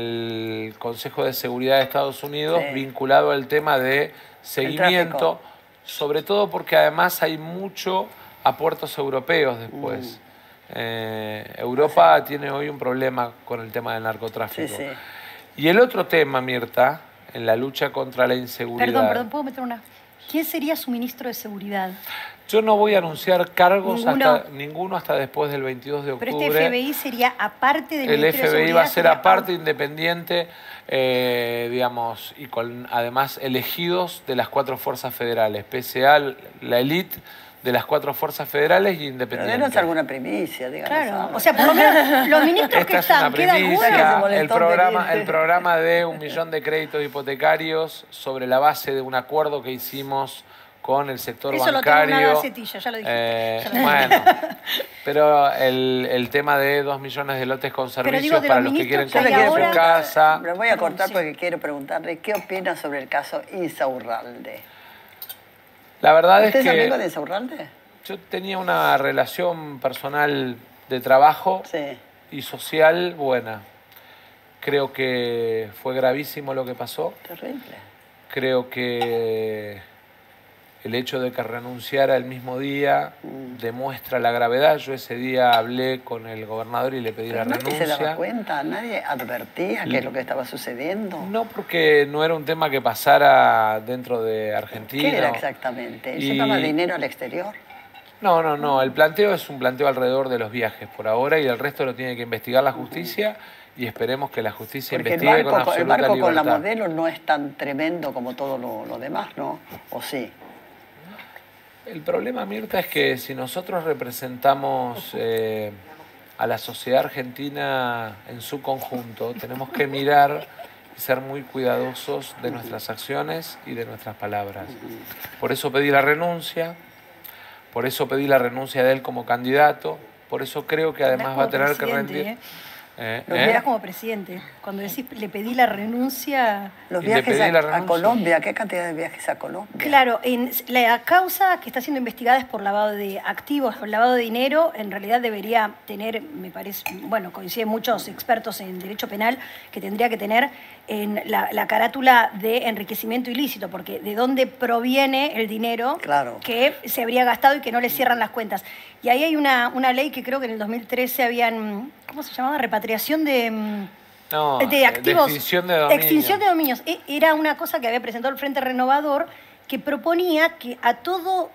el Consejo de Seguridad de Estados Unidos, Sí. vinculado al tema de seguimiento, tráfico. sobre todo porque además hay mucho a puertos europeos después. Europa tiene hoy un problema con el tema del narcotráfico. Sí, sí. Y el otro tema, Mirta, en la lucha contra la inseguridad. Perdón, ¿puedo meter una? ¿Quién sería su ministro de Seguridad? Yo no voy a anunciar cargos Ninguno. hasta después del 22 de octubre. Pero este FBI sería aparte del El Ministerio de FBI Seguridad. va a ser sería aparte, independiente, digamos, y con además elegidos de las 4 fuerzas federales, PSA, la elite de las 4 fuerzas federales y Pero independientes. denos alguna primicia, díganos Claro, algo. o sea, por lo menos los ministros que Esta es una están, ¿queda primicia, Se alguno? molestó el programa, venir. el programa de 1 millón de créditos hipotecarios sobre la base de un acuerdo que hicimos con el sector Eso lo tengo en bancario. una gacetilla, ya lo dijiste. Ya lo Bueno, pero el tema de 2 millones de lotes con Pero servicios digo, de para los los que quieren ministros que construir hay su ahora- casa. Me voy a cortar Sí. porque quiero preguntarle qué opina sobre el caso Insaurralde. La verdad es ¿Usted es amigo que de Insaurralde? yo tenía una relación personal de trabajo Sí. y social buena. Creo que fue gravísimo lo que pasó. Terrible. Creo que el hecho de que renunciara el mismo día demuestra la gravedad. Yo ese día hablé con el gobernador y le pedí la ¿Nadie renuncia. se daba cuenta? ¿Nadie advertía qué es lo que estaba sucediendo? No, porque no era un tema que pasara dentro de Argentina. ¿Qué era exactamente? ¿Él Y- llevaba dinero al exterior? No. El planteo es un planteo alrededor de los viajes por ahora y el resto lo tiene que investigar la justicia y esperemos que la justicia Porque el investigue con barco, absoluta con la libertad. modelo no es tan tremendo como todo lo demás, ¿no? ¿O sí? El problema, Mirta, es que si nosotros representamos a la sociedad argentina en su conjunto, tenemos que mirar y ser muy cuidadosos de nuestras acciones y de nuestras palabras. Por eso pedí la renuncia, por eso pedí la renuncia de él como candidato, por eso creo que además va a tener que rendir. Lo veas como presidente. Cuando decís le pedí la renuncia. Los Y le viajes pedí la a renuncia. Colombia, ¿qué cantidad de viajes a Colombia? Claro, la causa que está siendo investigada es por lavado de activos o lavado de dinero. En realidad debería tener, me parece, bueno, coinciden muchos expertos en derecho penal, que tendría que tener en la carátula de enriquecimiento ilícito, porque de dónde proviene el dinero Claro. que se habría gastado y que no le cierran las cuentas. Y ahí hay una ley que creo que en el 2013 habían, ¿cómo se llamaba? Repatriación de activos. De extinción de dominio. Extinción de dominios. Era una cosa que había presentado el Frente Renovador que proponía que a todo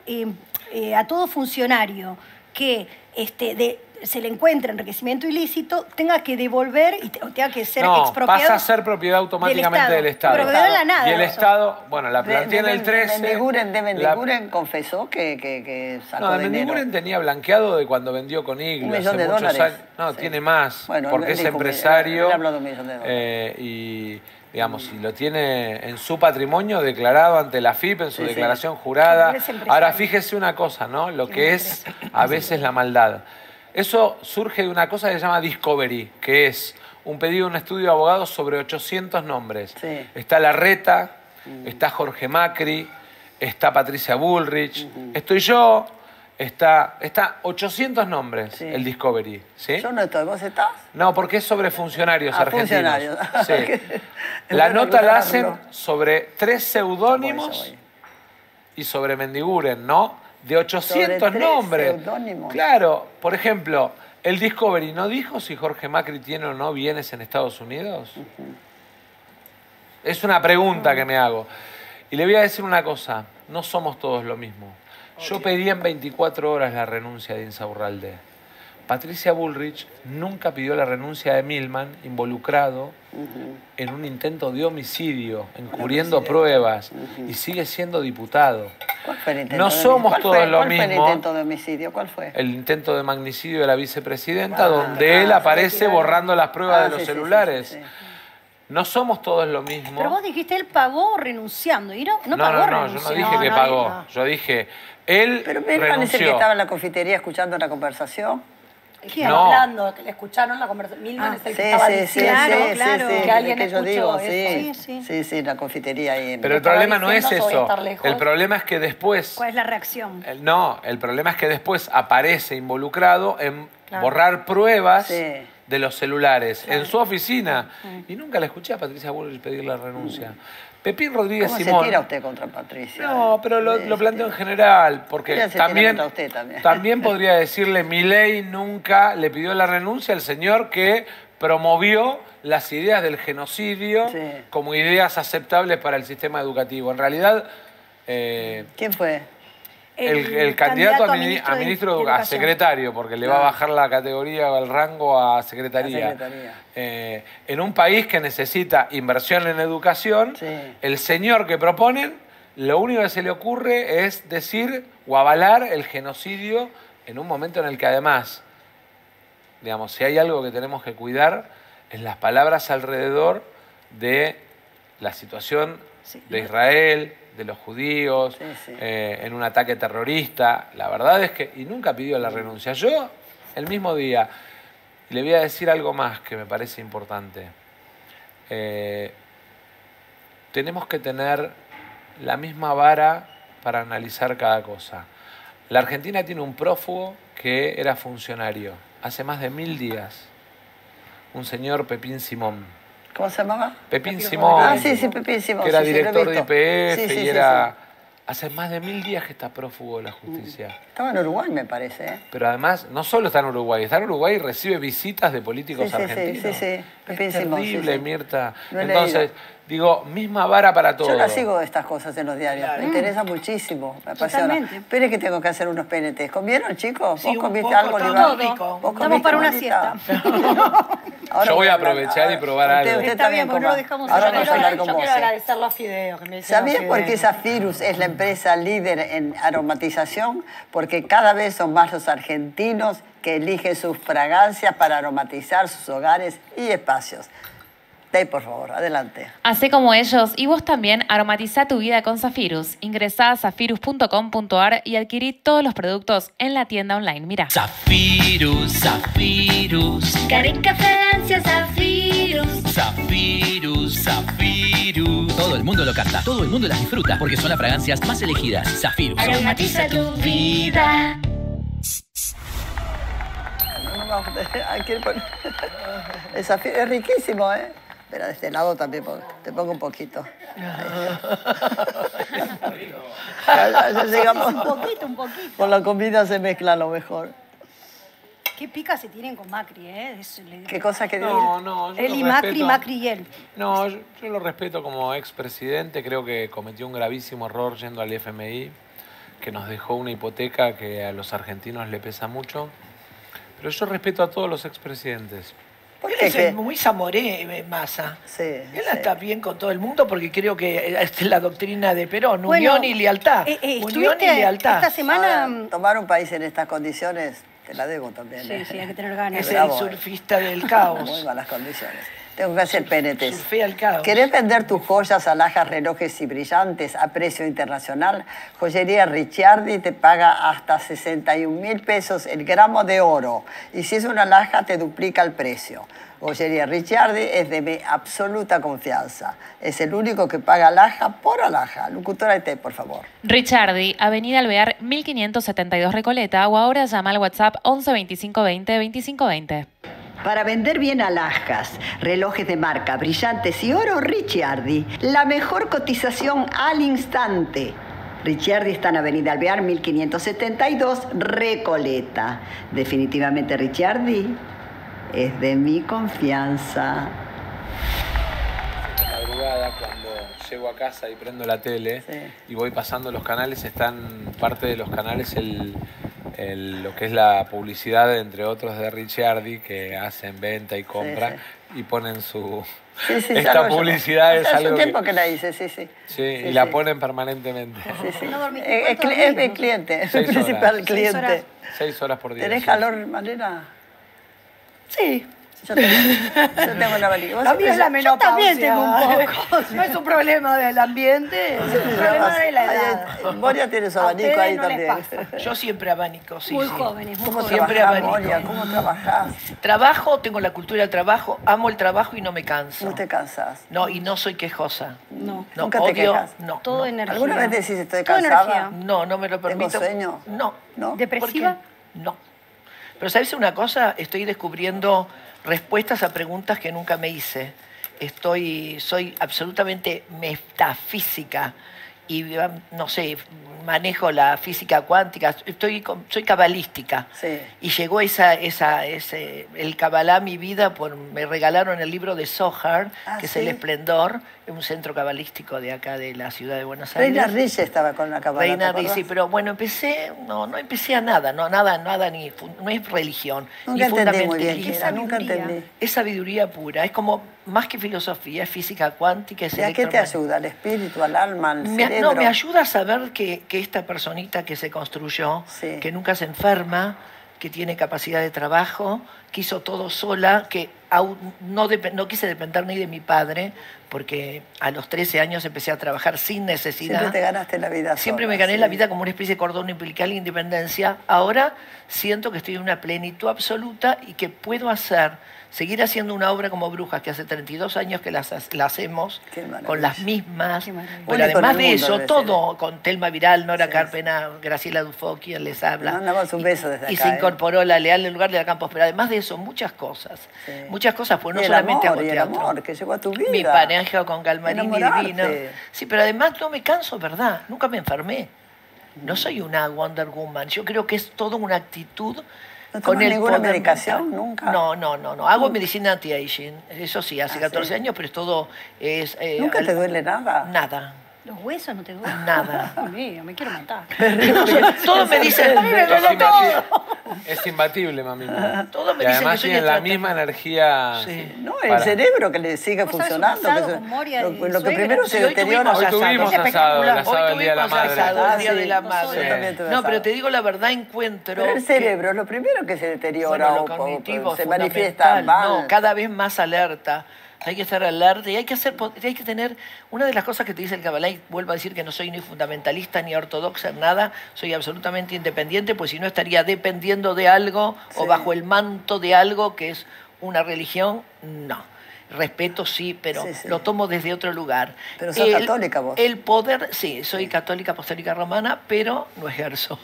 funcionario que se le encuentre enriquecimiento ilícito tenga que devolver y tenga que ser expropiado. Pasa a ser propiedad automáticamente del Estado. Pero quedó en la nada. Y el eso. Estado, bueno, la planteé en el 13. De Mendiguren confesó que sacó No, de dinero. Mendiguren tenía blanqueado de cuando vendió con Iglo. $1 millón hace de muchos dólares. años. No, Sí. tiene más, Bueno, porque él es dijo, empresario. él habló de $1 millón de dólares. Y, digamos, si lo tiene en su patrimonio declarado ante la FIP, en su Sí, sí. declaración jurada. Él es empresario. Ahora, fíjese una cosa, ¿no? Lo que es a veces la maldad. Eso surge de una cosa que se llama Discovery, que es un pedido de un estudio de abogados sobre 800 nombres. Sí. Está Larreta, está Jorge Macri, está Patricia Bullrich, estoy yo, está 800 nombres Sí. el Discovery. ¿Sí? Yo no estoy, ¿vos estás? No, porque es sobre funcionarios argentinos. Funcionarios. Sí. Es La bueno nota la hacen aclararlo. sobre 3 Por seudónimos eso voy. y sobre Mendiguren, ¿no? De 800 Sobre 3 nombres. seudónimos. Claro, por ejemplo, el Discovery no dijo si Jorge Macri tiene o no bienes en Estados Unidos. Es una pregunta que me hago. Y le voy a decir una cosa, no somos todos lo mismo. Yo pedí en 24 horas la renuncia de Insaurralde. Patricia Bullrich nunca pidió la renuncia de Milman, involucrado en un intento de homicidio, encubriendo pruebas, y sigue siendo diputado. ¿Cuál fue el intento No de somos homicidio? todos lo ¿Cuál fue el mismo. intento de homicidio? ¿Cuál fue? El intento de magnicidio de la vicepresidenta, donde él aparece borrando las pruebas de los sí, sí, celulares. sí, sí. No somos todos lo mismo. Pero vos dijiste, él pagó renunciando. Y no no, pagó yo no renunciando. dije que No, pagó. no. Yo dije, él Pero me parece que renunció. estaba en la confitería escuchando la conversación. ¿Quién? No. Hablando, que le escucharon la conversación. Milman es el Sí, que estaba sí, sí, diciendo Claro, claro. sí, que alguien que yo escuchó digo, eso. sí, la confitería ahí en... Pero el estaba problema no es diciendo, yo voy a eso. estar lejos. El problema es que después... ¿Cuál es la reacción? No, el problema es que después aparece involucrado en Claro. borrar pruebas Sí. de los celulares en su oficina. Y nunca le escuché a Patricia Bullrich pedir la renuncia. Pepín Rodríguez ¿Cómo Simón... se tira usted contra Patricia? No, pero lo Sí, planteo en general, porque Ella se tira también, contra usted también. también podría decirle, Milei nunca le pidió la renuncia al señor que promovió las ideas del genocidio Sí. como ideas aceptables para el sistema educativo. En realidad, ¿Quién fue? el candidato a ministro de Educación, a Educación. secretario, porque le va a bajar la categoría o el rango a secretaría. A secretaría. En un país que necesita inversión en educación, Sí. el señor que proponen, lo único que se le ocurre es decir o avalar el genocidio en un momento en el que además, digamos, si hay algo que tenemos que cuidar, es las palabras alrededor de la situación de Israel, de los judíos, Sí, sí. en un ataque terrorista. La verdad es que, y nunca pidió la renuncia. Yo, el mismo día, le voy a decir algo más que me parece importante. Tenemos que tener la misma vara para analizar cada cosa. La Argentina tiene un prófugo que era funcionario hace más de 1000 días. un señor, Pepín Simón. ¿Cómo se llamaba? Pepín Simón. Ah, sí, Pepín Simón. Que era sí, director lo he de visto. IPF Sí, y sí, era... Hace más de 1000 días que está prófugo de la justicia. Estaba en Uruguay, me parece. Pero además, no solo está en Uruguay y recibe visitas de políticos argentinos. Sí. Pepín Es Simón, terrible, sí. Mirta. Lo he Entonces, leído. digo, misma vara para todo. Yo las sigo estas cosas en los diarios. Me interesa muchísimo. Me apasiona. Totalmente. Espere que tengo que hacer unos PNTs. ¿Comieron, chicos? Sí, ¿Vos un comiste poco, algo, todo Oliván? rico. ¿Vos Estamos comiste, para una Juanita? siesta. Yo voy a aprovechar y probar algo. Usted Está bien, también porque no lo coma. dejamos Ahora hablar. vamos a hablar con Yo vos. quiero agradecer los fideos que me hicieron. ¿Sabías los por qué fideos. Zafirus es la empresa líder en aromatización? Porque cada vez son más los argentinos que eligen sus fragancias para aromatizar sus hogares y espacios. Tay, por favor, adelante. Hacé como ellos y vos también aromatiza tu vida con Zafirus. Ingresá a zafirus.com.ar y adquirí todos los productos en la tienda online. Mira. Zafirus, Zafirus, Qué rica fragancia, Zafirus. Zafirus, Zafirus. Todo el mundo lo canta, todo el mundo las disfruta, porque son las fragancias más elegidas. Zafirus. Aromatiza tu vida. No vamos a- hay que poner- El zafiro es riquísimo, ¿eh? Pero de este lado también te pongo un poquito. Ya llegamos. Un poquito. Con la comida se mezcla lo mejor. Qué pica se tienen con Macri, ¿eh? ¿Qué cosa que No, yo Él lo y Macri, respeto. Macri y él. No, yo lo respeto como expresidente. Creo que cometió un gravísimo error yendo al FMI, que nos dejó una hipoteca que a los argentinos le pesa mucho. Pero yo respeto a todos los expresidentes. ¿Por Él qué? es ¿Qué? muy Zamoré, Massa. Sí, Él sí. está bien con todo el mundo porque creo que es la doctrina de Perón, Bueno, unión y lealtad. Unión y estuviste lealtad. esta semana... Ahora, tomar un país en estas condiciones, te la debo también. Sí, ¿eh? sí, hay que tener ganas. Es Bravo, el surfista del caos. Muy malas condiciones. Tengo que hacer PNTs. Surfea el caos. ¿Querés vender tus joyas, alhajas, relojes y brillantes a precio internacional? Joyería Ricciardi te paga hasta 61.000 pesos el gramo de oro. Y si es una alhaja, te duplica el precio. Joyería Ricciardi es de mi absoluta confianza. Es el único que paga alhaja por alhaja. Locutora T, por favor. Richardi, Avenida Alvear 1572 Recoleta o ahora llama al WhatsApp 11 25 20 25 20. Para vender bien alhajas, relojes de marca, brillantes y oro, Ricciardi. La mejor cotización al instante. Ricciardi está en Avenida Alvear 1572 Recoleta. Definitivamente Ricciardi es de mi confianza. De madrugada, cuando llego a casa y prendo la tele y voy pasando los canales, están parte de los canales lo que es la publicidad, entre otros, de Ricciardi, que hacen venta y compra y ponen su... Sí, sí, Esta salgo yo. publicidad es Hace algo un tiempo que... que la hice, sí. Sí, y la ponen permanentemente. Sí, sí. No dormiste. Es ¿Cuánto mi dormís? cliente, es mi 6 horas. principal 6 cliente. horas. 6 horas por día. ¿Tenés sí. calor, Malena? Sí. Yo tengo una abanico. La mía es la Yo menopausia. también tengo un poco. No es un problema del ambiente, es un problema de la edad. Moria tiene su A abanico ustedes ahí no les también. pasa. Yo siempre abanico, sí, Muy sí. jóvenes, muy ¿Cómo jóvenes. Siempre trabajás, abanico. Moria? ¿Cómo trabajás? Trabajo, tengo la cultura del trabajo, amo el trabajo y no me canso. ¿Cómo te cansás? No, y no soy quejosa. No. No, ¿Nunca te odio, quejas? no. Todo no. energía. ¿Alguna vez decís estoy Todo cansada? energía. No, no me lo ¿Tengo permito. sueño? No. ¿No? ¿Depresiva? ¿Por qué? No. Pero ¿sabes una cosa? Estoy descubriendo respuestas a preguntas que nunca me hice. Soy absolutamente metafísica y, no sé, manejo la física cuántica. Soy cabalística. Sí. Y llegó el cabalá a mi vida, me regalaron el libro de Zohar, Ah, que ¿sí? es El Esplendor, un centro cabalístico de acá de la ciudad de Buenos Aires. Reina Rich estaba con la cámara. Reina Ricci, pero bueno, no empecé a nada, no es religión, Nunca ni entendí muy bien fundamentalismo. qué era, nunca entendí. Es sabiduría pura, es como más que filosofía, es física cuántica, es ¿Y a qué te electromagnética. ayuda? ¿Al espíritu, al alma, al cerebro? No, me ayuda a saber que esta personita que se construyó, Sí. que nunca se enferma, que tiene capacidad de trabajo, que hizo todo sola, que no quise depender ni de mi padre, porque a los 13 años empecé a trabajar sin necesidad. Siempre te ganaste la vida Siempre sola, me gané sí. la vida como una especie de cordón umbilical de independencia. Ahora siento que estoy en una plenitud absoluta y que puedo seguir haciendo una obra como Brujas, que hace 32 años que la hacemos, Qué maravilla. con las mismas. Qué maravilla. Pero Único en además el de mundo eso, debe todo, con Telma Viral, Nora Sí, Carpena, Graciela Dufo, quien les habla. Le mandamos un beso desde Y acá, se ¿eh? incorporó la Leal en lugar de la Campos. Pero además de eso, muchas cosas. Sí. Muchas muchas cosas, pues no Y el solamente amor, hago y el teatro. amor que llegó a tu vida. Mi pareja con Galmarini Enamorarte. divino. Sí, pero además no me canso, ¿verdad? Nunca me enfermé. No soy una Wonder Woman. Yo creo que es toda una actitud. ¿No tomas ninguna medicación nunca? No. Hago medicina anti-aging. Eso sí, hace 14 años, pero es todo... ¿Nunca te duele nada? Nada. ¿Los huesos no te duelen? Nada. Dios mío, me quiero matar. Todos me dicen... Es imbatible, mami. Todos me Y dicen que además soy tienen la extraterrestre. misma energía. Sí. No, el cerebro que le sigue ¿Vos sabés funcionando. un asado que con Moria y lo que suegra? primero se Sí, hoy deteriora. tuvimos Hoy tuvimos asado. asado, el Hoy asado del Día de la tuvimos Madre. asado, el Día sí, de la nosotros Madre. también tuvimos No, pero asado. te digo la verdad, encuentro... Pero el que- cerebro es lo primero que se deteriora Bueno, o lo cognitivo se es manifiesta fundamental. mal. No, cada vez más alerta. Hay que estar alerta y hay que tener... Una de las cosas que te dice el Kabbalah, y vuelvo a decir que no soy ni fundamentalista ni ortodoxa en nada, soy absolutamente independiente, pues si no estaría dependiendo de algo o bajo el manto de algo que es una religión, no. Respeto sí, pero lo tomo desde otro lugar. Pero sos católica vos. El poder, sí, soy católica apostólica romana, pero no ejerzo.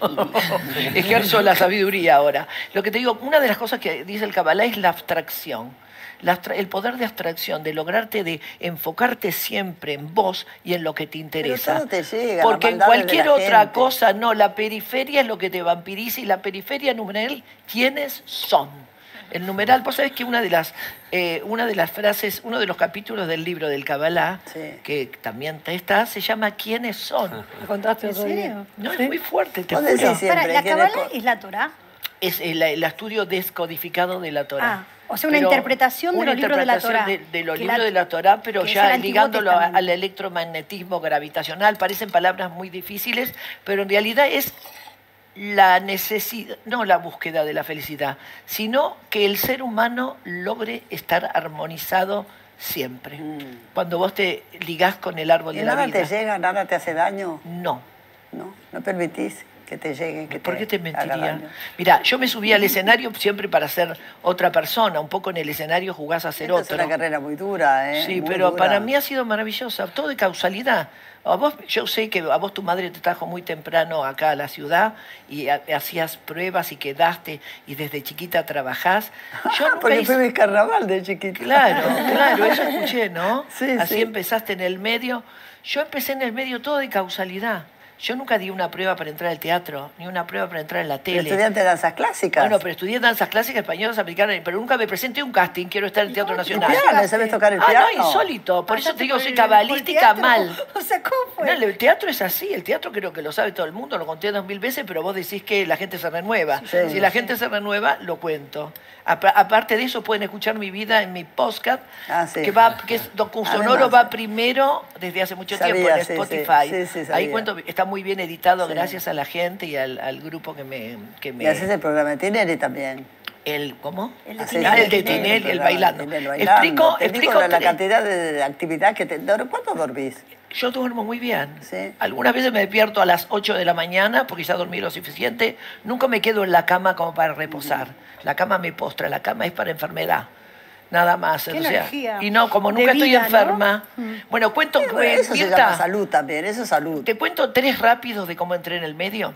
Ejerzo la sabiduría ahora. Lo que te digo, una de las cosas que dice el Kabbalah es la abstracción. El poder de abstracción, de lograrte, de enfocarte siempre en vos y en lo que te interesa. todo te llega, Porque la en maldad de cualquier la otra gente. cosa, no, la periferia es lo que te vampiriza y la periferia numeral, ¿quiénes son? El numeral, vos sabés que una de las frases, uno de los capítulos del libro del Kabbalah, que también está, se llama ¿Quiénes son? Me contaste ¿En otro día. serio? No, es muy fuerte, te Vos juro. decís siempre Para, ¿la que Kabbalah es la Torá? Es el estudio descodificado de la Torá. Ah, o sea, una interpretación de los libros de la Torá. De los Que libros la- de la Torá, pero que es ya el Antiguo ligándolo Testamento. al electromagnetismo gravitacional. Parecen palabras muy difíciles, pero en realidad es la necesidad, no la búsqueda de la felicidad, sino que el ser humano logre estar armonizado siempre. Cuando vos te ligás con el árbol ¿Y de la nada vida. te llega, nada te hace daño? No. No permitís que te llegue, que ¿Por qué te haga mentiría? daño. Mira, yo me subí al escenario siempre para ser otra persona. Un poco en el escenario jugás a ser Esta es otro. una carrera muy dura, ¿eh? Sí, Muy pero dura. para mí ha sido maravillosa, todo de causalidad. A vos, yo sé que a vos tu madre te trajo muy temprano acá a la ciudad y hacías pruebas y quedaste y desde chiquita trabajás. Yo nunca Porque hice- fue mi carnaval de chiquita. Claro, eso escuché, ¿no? Sí, Así sí. empezaste en el medio. Yo empecé en el medio todo de causalidad. Yo nunca di una prueba para entrar al teatro, ni una prueba para entrar en la Pero tele. estudiante de danzas clásicas. Bueno, pero estudié danzas clásicas españolas, americanas, pero nunca me presenté a un casting, quiero estar en el Teatro Nacional. piano? ¿Sabes tocar el piano? No, insólito. Por eso Pasaste te digo, por soy el- cabalística por el mal. teatro. O sea, ¿cómo fue? No, el teatro es así, el teatro creo que lo sabe todo el mundo, lo conté 2000 veces, pero vos decís que la gente se renueva. Sí. Si la gente se renueva, lo cuento. Aparte de eso, pueden escuchar mi vida en mi podcast, Sí. que es Docusonoro, Además. va primero desde hace mucho tiempo Sabía, en sí, Spotify. sí, sí, Ahí sabía. cuento, está muy bien editado Sí. gracias a la gente y al grupo que me... Y haces el programa de Tinelli también. ¿Cómo? Haces El de Tinelli, el bailando. Tinelli Explico Te digo la tres- cantidad de actividad que te... ¿Cuánto dormís? Yo duermo muy bien. Sí. Algunas veces me despierto a las 8 de la mañana porque ya dormí lo suficiente. Nunca me quedo en la cama como para reposar. La cama me postra, la cama es para enfermedad. Nada más. Qué energía y no, como de nunca estoy vida, ¿no? enferma. Bueno, cuento, Bueno, eso se Mirta, llama salud también, eso es salud. te cuento 3 rápidos de cómo entré en el medio.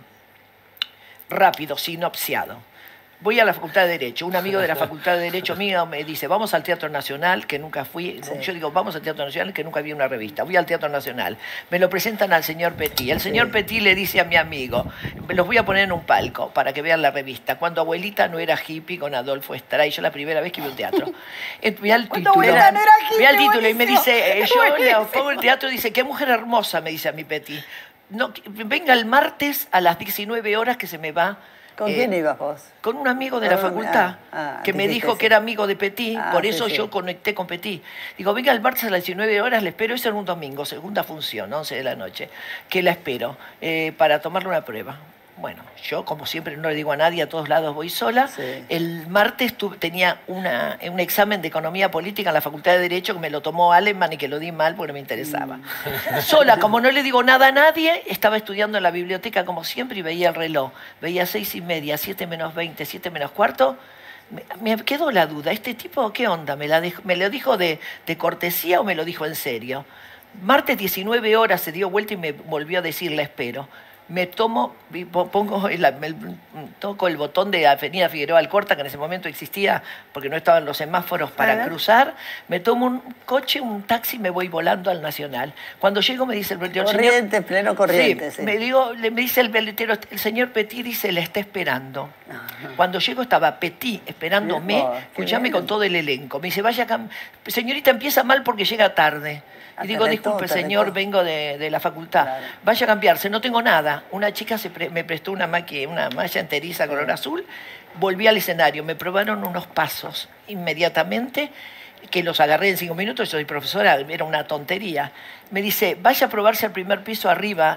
Rápido, sinopsiado. Voy a la Facultad de Derecho. Un amigo de la Facultad de Derecho mío me dice, vamos al Teatro Nacional, que nunca fui. Yo digo, vamos al Teatro Nacional, que nunca vi una revista. Voy al Teatro Nacional. Me lo presentan al señor Petit. El señor Petit le dice a mi amigo, los voy a poner en un palco para que vean la revista. Cuando abuelita no era hippie con Adolfo Estrada, y yo la primera vez que vi un teatro. Ve al Cuando título. abuelita no era hippie, Ve al título y me buenísimo. dice, yo le Buenísimo. pongo el teatro y dice, qué mujer hermosa, me dice a mi Petit. No, venga el martes a las 19 horas que se me va. ¿Con quién ibas vos? Con un amigo de la facultad que me dijiste, dijo sí. que era amigo de Petit, por sí, eso sí. yo conecté con Petit. Digo, venga el martes a las 19 horas, le espero, es en un domingo, segunda función, 11 de la noche, que la espero para tomarle una prueba. Bueno, yo como siempre no le digo a nadie, a todos lados voy sola. Sí. El martes tenía un examen de economía política en la Facultad de Derecho que me lo tomó Alemán y que lo di mal porque no me interesaba. Sola, como no le digo nada a nadie, estaba estudiando en la biblioteca como siempre y veía el reloj. Veía 6:30, 7 menos 20, 7 menos cuarto. Me quedó la duda, ¿este tipo qué onda? ¿Me lo dijo de cortesía o me lo dijo en serio? Martes 19 horas se dio vuelta y me volvió a decir, la espero. toco el botón de Avenida Figueroa Alcorta, que en ese momento existía porque no estaban los semáforos para cruzar, me tomo un coche, un taxi, me voy volando al Nacional. Cuando llego me dice el boletero... Corriente, pleno corriente. Sí, me dice el boletero, el señor Petit dice, la está esperando. Ajá. Cuando llego estaba Petit esperándome, escuchame con todo el elenco. Me dice, señorita, empieza mal porque llega tarde. Y digo, disculpe, señor, vengo de la facultad. Claro. Vaya a cambiarse, no tengo nada. Una chica me prestó una malla enteriza color azul. Volví al escenario, me probaron unos pasos inmediatamente, que los agarré en 5 minutos. Yo soy profesora, era una tontería. Me dice, vaya a probarse al primer piso arriba.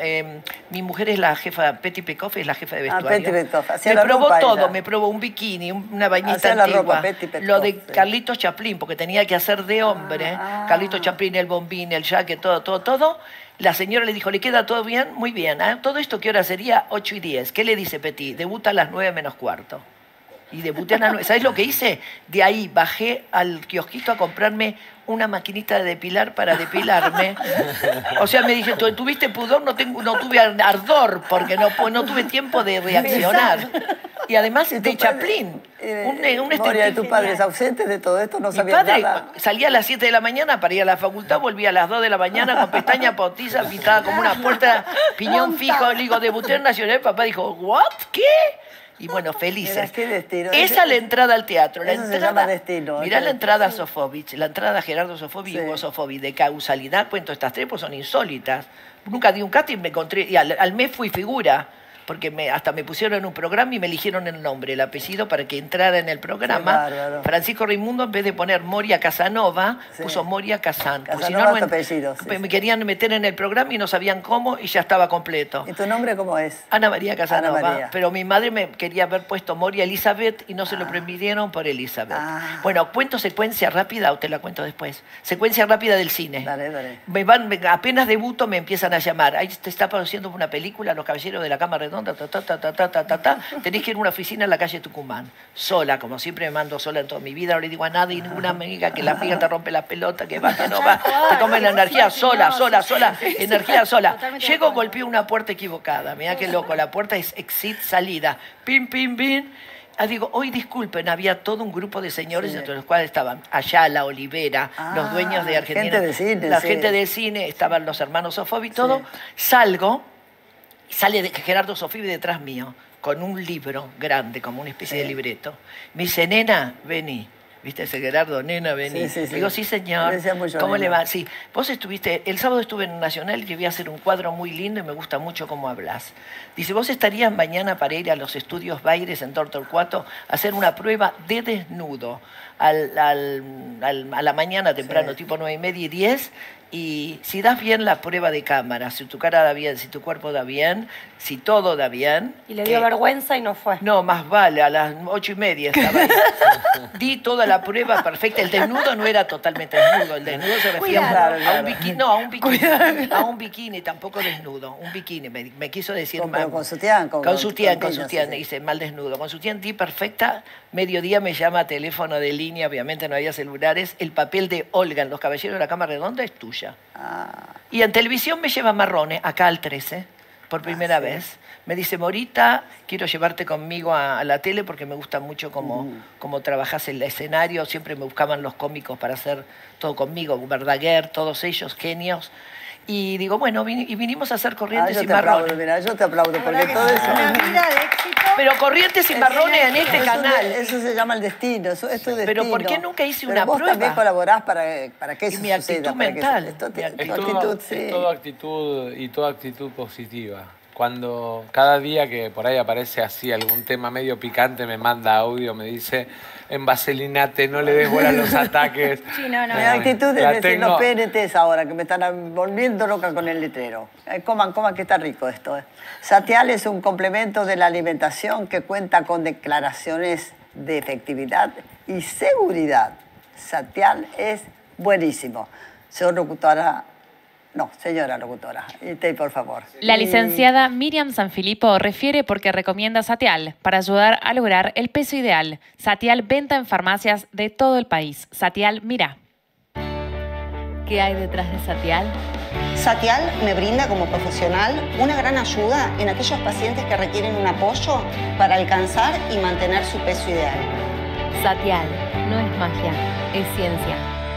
Mi mujer es la jefa, Petty Pekoff es la jefa de vestuario. Me probó todo, me probó un bikini, una bañita antigua, lo de Carlitos Chaplin, porque tenía que hacer de hombre. Carlitos Chaplin, el bombín, el jacket, todo. La señora le dijo, ¿le queda todo bien? Muy bien. ¿Todo esto qué hora sería? 8:10. ¿Qué le dice Petit? Debuta a las 9:45. Y debuté a las 9. ¿Sabes lo que hice? De ahí bajé al kiosquito a comprarme una maquinita de depilar para depilarme. O sea, me dije, ¿tuviste pudor? No tuve ardor, porque no tuve tiempo de reaccionar. Y además de Chaplin. Moria, ¿tu padre es ausente de todo esto? ¿No sabía nada? Salía a las 7 de la mañana para ir a la facultad, volvía a las 2 de la mañana con pestaña potiza, pintada como una puerta, piñón fijo. Le digo, debuté en Nacional. Papá dijo, ¿what? ¿Qué? Y bueno, felices. Mirá, qué destino. Esa es la entrada al teatro. Eso se llama destino. Mirá la entrada a Sofovich, la entrada a Gerardo Sofovich y Hugo Sofovich. De causalidad cuento estas tres, pues son insólitas. Nunca di un casting, me encontré, y al mes fui figura, porque hasta me pusieron en un programa y me eligieron el nombre, el apellido, para que entrara en el programa. Francisco Raimundo, en vez de poner Moria Casanova, puso Moria Casán. Casanova tu apellido. Me querían meter en el programa y no sabían cómo, y ya estaba completo. ¿Y tu nombre cómo es? Ana María Casanova. Ana María. Pero mi madre me quería haber puesto Moria Elizabeth y no se lo permitieron por Elizabeth. Bueno, ¿cuento secuencia rápida o te la cuento después? Secuencia rápida del cine. Dale. Apenas debuto me empiezan a llamar. Ahí te está produciendo una película, Los Caballeros de la Cama Redonda, tenés que ir a una oficina en la calle Tucumán, sola, como siempre me mando sola en toda mi vida, no le digo a nadie, ninguna amiga, que la amiga te rompe la pelota, que va, que no va, te come la energía sola, energía sola. Llego, golpeo una puerta equivocada, mirá qué loco, la puerta es exit, salida, pim, pim, pim. Digo, hoy disculpen, había todo un grupo de señores, entre los cuales estaban Ayala, Olivera, los dueños de Argentina, gente de cine, la gente de cine, estaban los hermanos Sofovich, todo. Salgo, sale Gerardo Sofovich detrás mío, con un libro grande, como una especie de libreto. Me dice, nena, vení. ¿Viste ese Gerardo? Nena, vení. Digo, sí, señor. ¿Cómo le va? Sí. Vos estuviste, el sábado estuve en Nacional y te voy a hacer un cuadro muy lindo y me gusta mucho cómo hablas. Dice, vos estarías mañana para ir a los estudios Baires en Torcuato a hacer una prueba de desnudo a la mañana temprano, tipo 9:30 y 10. Y si das bien la prueba de cámara, si tu cara da bien, si tu cuerpo da bien, si todo da bien... Y le dio vergüenza y no fue. No, más vale, a las 8:30 estaba ahí. Di toda la prueba perfecta. El desnudo no era totalmente desnudo, el desnudo se refería a un bikini. No, a un bikini. A un bikini, tampoco desnudo. Un bikini, me quiso decir mal. Con sutián. Con sutián, dice, mal desnudo. Con sutián di perfecta. Mediodía me llama teléfono de línea, obviamente no había celulares. El papel de Olga en Los Caballeros de la Cama Redonda es tuya. Y en televisión me lleva Marrone, acá al 13, por primera vez. Me dice, Morita, quiero llevarte conmigo a la tele porque me gusta mucho cómo trabajás en el escenario. Siempre me buscaban los cómicos para hacer todo conmigo, Verdaguer, todos ellos, genios. Y digo, bueno, vinimos a hacer Corrientes y Marrones. Mira, yo te aplaudo, porque todo eso... Una vida de éxito. Pero Corrientes y Marrones en este canal. Eso se llama el destino, eso es tu destino. Pero ¿por qué nunca hice una vos prueba? Vos también colaborás para que eso mi actitud suceda. Mental. Es toda actitud y toda actitud positiva. Cuando cada día que por ahí aparece así algún tema medio picante, me manda audio, me dice, en vaselinate, no le des bola a los ataques. Sí, no. Mi actitud es decir, los PNTs ahora, que me están volviendo loca con el letrero. Coman, que está rico esto. Satial es un complemento de la alimentación que cuenta con declaraciones de efectividad y seguridad. Satial es buenísimo. Señora locutora, por favor. La licenciada Miriam Sanfilippo refiere porque recomienda Satial para ayudar a lograr el peso ideal. Satial, venta en farmacias de todo el país. Satial, mira. ¿Qué hay detrás de Satial? Satial me brinda como profesional una gran ayuda en aquellos pacientes que requieren un apoyo para alcanzar y mantener su peso ideal. Satial, no es magia, es ciencia.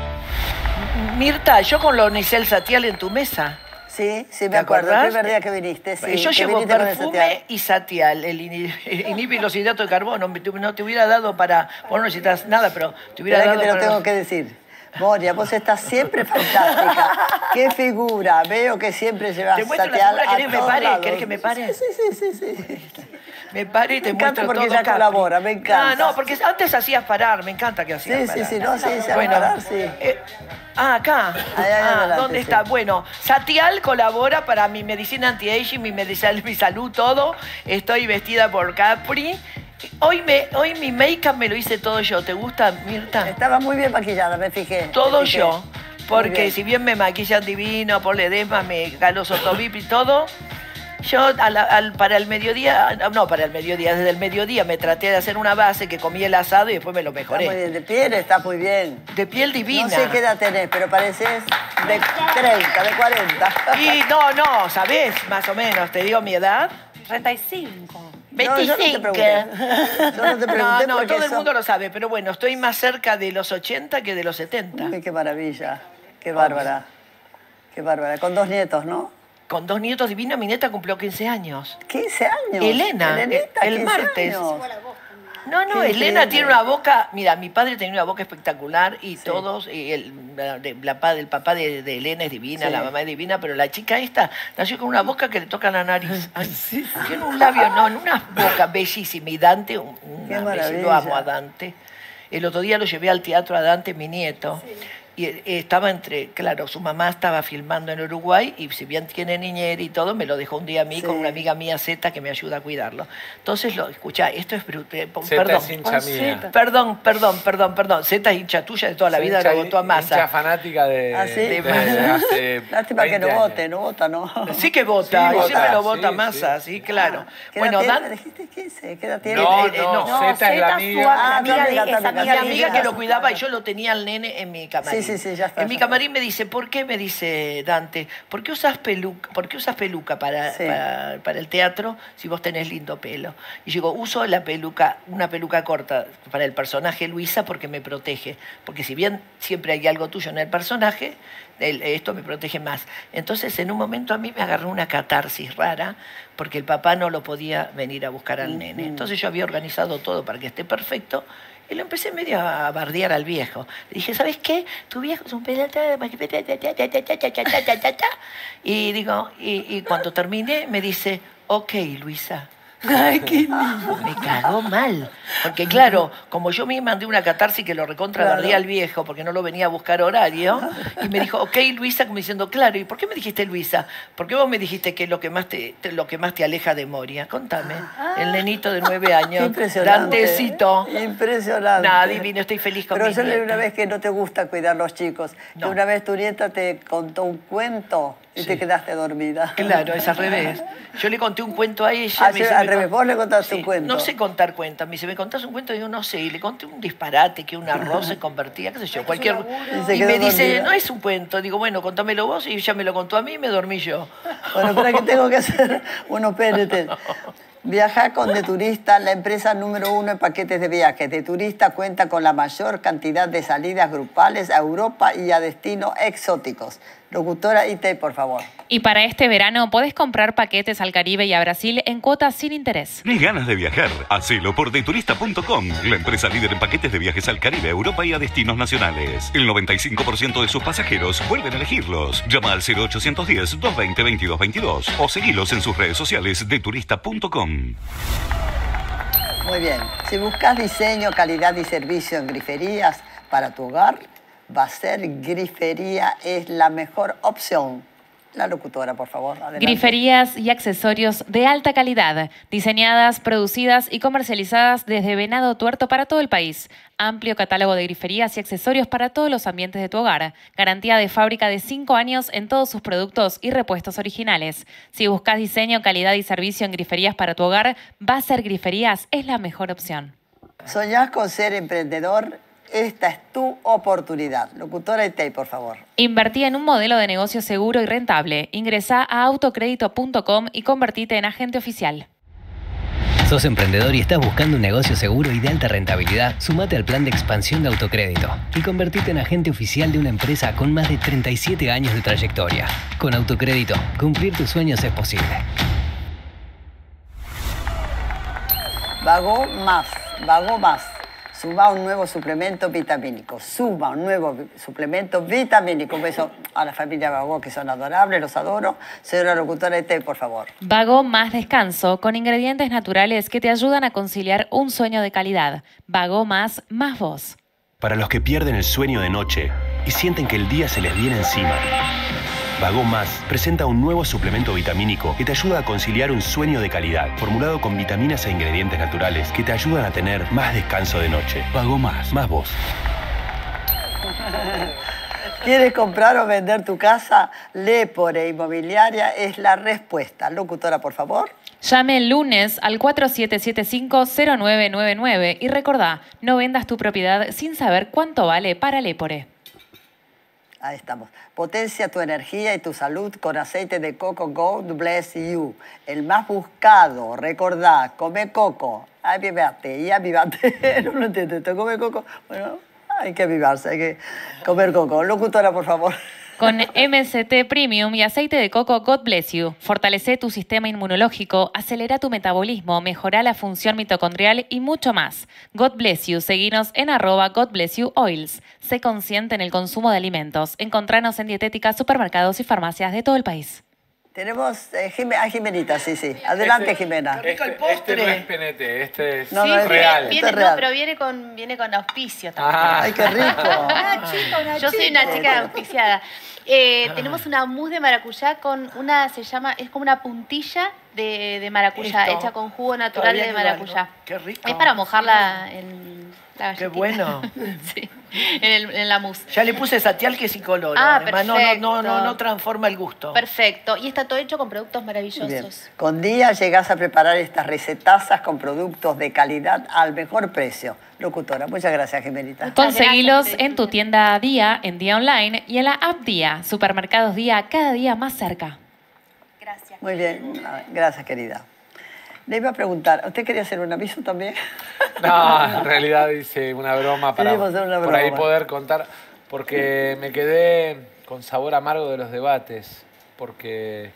Mirta, yo con Lonicel Satial en tu mesa. Sí, me acuerdo. El primer día que viniste, sí. Yo llevo perfume y Satial, el inhibe los hidratos de carbono. No te hubiera dado para... Vos no necesitas nada, pero te hubiera dado que te lo tengo que decir. Moria, vos estás siempre fantástica. Qué figura. Veo que siempre llevas Satial a todos lados. ¿Querés que me pare? Sí. Me pare y te muestro todo. Me encanta porque ella colabora, me encanta. No, porque antes hacías parar, me encanta que hacías parar. Sí, bueno, parar, sí. Acá. Adelante, ¿dónde está? Bueno, Satial colabora para mi medicina anti-aging, mi salud, todo. Estoy vestida por Capri. Hoy mi make-up me lo hice todo yo. ¿Te gusta, Mirta? Estaba muy bien maquillada, me fijé. Todo yo. Porque si bien me maquillan divino, por Ledesma, me galo Sotobip y todo, yo para el mediodía, desde el mediodía me traté de hacer una base que comí el asado y después me lo mejoré. Está muy bien, de piel está muy bien. De piel divina. No sé qué edad tenés, pero pareces de 30, de 40. Y no, ¿sabés? Más o menos, te digo mi edad. 35. 25. Yo no te pregunté. No, todo el mundo lo sabe, pero bueno, estoy más cerca de los 80 que de los 70. Uy, qué maravilla, qué bárbara. Qué bárbara, con 2 nietos, ¿no? Con 2 nietos divinos, mi neta cumplió 15 años. ¿15 años? Elena, el martes. Años. No, Elena tiene una boca... Mira, mi padre tenía una boca espectacular y todos... el papá de Elena es divina, la mamá es divina, pero la chica esta nació con una boca que le toca la nariz. Ay, tiene un labio, una boca bellísima. Y Dante, lo amo a Dante. El otro día lo llevé al teatro a Dante, mi nieto. Y estaba claro, su mamá estaba filmando en Uruguay y si bien tiene niñera y todo, me lo dejó un día a mí con una amiga mía, Zeta, que me ayuda a cuidarlo. Entonces, escuchá, esto es brutal. Zeta es hincha mía. Perdón. Zeta es hincha tuya de toda la vida, lo votó a Massa. Hincha fanática de... Lástima que no vote, no vota, ¿no? Sí que vota, y siempre lo vota Massa, sí, claro. Bueno, ¿dijiste 15? ¿Qué edad tiene? No, Zeta es la amiga. Mi amiga que lo cuidaba y yo lo tenía al nene en mi camarín. Sí, ya está. En mi camarín me dice, ¿por qué? Me dice Dante, ¿por qué usas peluca para el teatro si vos tenés lindo pelo? Y yo digo, uso una peluca corta para el personaje Luisa porque me protege. Porque si bien siempre hay algo tuyo en el personaje, esto me protege más. Entonces, en un momento a mí me agarró una catarsis rara porque el papá no lo podía venir a buscar al nene. Entonces yo había organizado todo para que esté perfecto. Y lo empecé medio a bardear al viejo. Le dije, ¿sabes qué? Tu viejo es un pelota. Y cuando terminé me dice, ok, Luisa. Ay, qué lindo. Me cagó mal. Porque claro, como yo me mandé una catarsis que lo bardé al viejo porque no lo venía a buscar horario, y me dijo, ok, Luisa, como diciendo, claro, ¿y por qué me dijiste Luisa? ¿Por qué vos me dijiste que es lo que más te aleja de Moria? Contame. El nenito de 9 años. Impresionante. Dantecito. Impresionante. Nada, divino, estoy feliz con mi nieta. Pero yo leí una vez que no te gusta cuidar los chicos. No. Que una vez tu nieta te contó un cuento y te quedaste dormida. Claro, es al revés. Yo le conté un cuento a ella. Al revés, vos le contaste un cuento. No sé contar cuentos. Me dice, ¿me contás un cuento? Y yo no sé. Y le conté un disparate, que un arroz se convertía, qué sé yo, cualquier... Y me dice, no es un cuento. Digo, bueno, contámelo vos. Y ella me lo contó a mí y me dormí yo. Bueno, para que tengo que hacer unos PNT. Viaja con De Turista, la empresa número 1 en paquetes de viajes. De Turista cuenta con la mayor cantidad de salidas grupales a Europa y a destinos exóticos. Locutora IT, por favor. Y para este verano podés comprar paquetes al Caribe y a Brasil en cuotas sin interés. ¿Tenés ganas de viajar? Hacelo por deturista.com, la empresa líder en paquetes de viajes al Caribe, Europa y a destinos nacionales. El 95% de sus pasajeros vuelven a elegirlos. Llama al 0810-220-2222 o seguilos en sus redes sociales deturista.com. Muy bien. Si buscas diseño, calidad y servicio en griferías para tu hogar, Baser Grifería es la mejor opción. La locutora, por favor. Adelante. Griferías y accesorios de alta calidad, diseñadas, producidas y comercializadas desde Venado Tuerto para todo el país. Amplio catálogo de griferías y accesorios para todos los ambientes de tu hogar. Garantía de fábrica de 5 años en todos sus productos y repuestos originales. Si buscas diseño, calidad y servicio en griferías para tu hogar, Baser Griferías es la mejor opción. ¿Soñás con ser emprendedor? Esta es tu oportunidad. Locutora Itey, por favor. Invertí en un modelo de negocio seguro y rentable. Ingresá a autocrédito.com y convertite en agente oficial. ¿Sos emprendedor y estás buscando un negocio seguro y de alta rentabilidad? Sumate al plan de expansión de Autocrédito y convertite en agente oficial de una empresa con más de 37 años de trayectoria. Con Autocrédito, cumplir tus sueños es posible. Vago más. Suma un nuevo suplemento vitamínico. Suma un nuevo suplemento vitamínico. Un beso a la familia Vago, que son adorables, los adoro. Señora locutora Itey, por favor. Vago más descanso, con ingredientes naturales que te ayudan a conciliar un sueño de calidad. Vago más vos. Para los que pierden el sueño de noche y sienten que el día se les viene encima. Vago Más presenta un nuevo suplemento vitamínico que te ayuda a conciliar un sueño de calidad, formulado con vitaminas e ingredientes naturales que te ayudan a tener más descanso de noche. Vago Más vos. ¿Quieres comprar o vender tu casa? Lepore Inmobiliaria es la respuesta. Locutora, por favor. Llame el lunes al 4775-0999 y recordá, no vendas tu propiedad sin saber cuánto vale para Lepore. Ahí estamos. Potencia tu energía y tu salud con aceite de coco God Bless You. El más buscado. Recordá, come coco. Avivate y avivate. No lo entiendo. ¿Te come coco? Bueno, hay que avivarse, hay que comer coco. Locutora, por favor. Con MST Premium y aceite de coco God Bless You. Fortalece tu sistema inmunológico, acelera tu metabolismo, mejora la función mitocondrial y mucho más. God Bless You. Seguinos en @GodBlessYouOils. Sé consciente en el consumo de alimentos. Encontranos en dietéticas, supermercados y farmacias de todo el país. Tenemos a Jimenita, sí. Adelante, Jimena. Este no es penete, este es real. Viene, no, pero viene con auspicio también. ¡Ay, qué rico! Yo soy una chica auspiciada. Tenemos una mousse de maracuyá con es como una puntilla de maracuyá, hecha con jugo natural de maracuyá. ¿No? Qué rico. Es para mojarla en la galletita. Qué bueno. Sí, en la mousse. Ya le puse satial, que es incoloro. Además, perfecto. no transforma el gusto. Perfecto. Y está todo hecho con productos maravillosos. Bien. Con Día llegás a preparar estas recetazas con productos de calidad al mejor precio. Locutora, muchas gracias, Jimenita. Conseguilos en tu tienda Día, en Día Online y en la app Día. Supermercados Día, cada día más cerca. Gracias. Muy bien, gracias, querida. Le iba a preguntar, ¿usted quería hacer un aviso también? No, en realidad hice una broma para por ahí poder contar, porque me quedé con sabor amargo de los debates, porque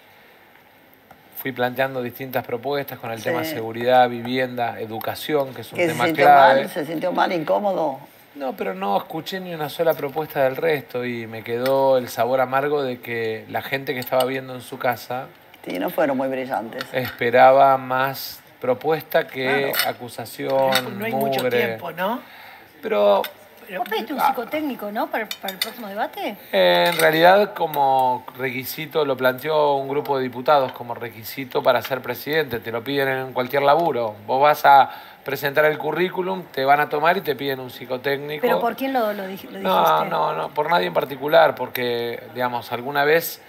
fui planteando distintas propuestas con el tema seguridad, vivienda, educación, que es un tema clave. ¿Se sintió mal, incómodo? No, pero no escuché ni una sola propuesta del resto y me quedó el sabor amargo de que la gente que estaba viendo en su casa... Sí, no fueron muy brillantes. Esperaba más propuesta que acusación, no hay mucho tiempo, ¿no? Vos pediste un psicotécnico, ¿no? ¿Para el próximo debate? En realidad, como requisito, lo planteó un grupo de diputados como requisito para ser presidente. Te lo piden en cualquier laburo. Vos vas a presentar el currículum, te van a tomar y te piden un psicotécnico. ¿Pero por quién lo dijiste? No, por nadie en particular, porque, digamos, alguna vez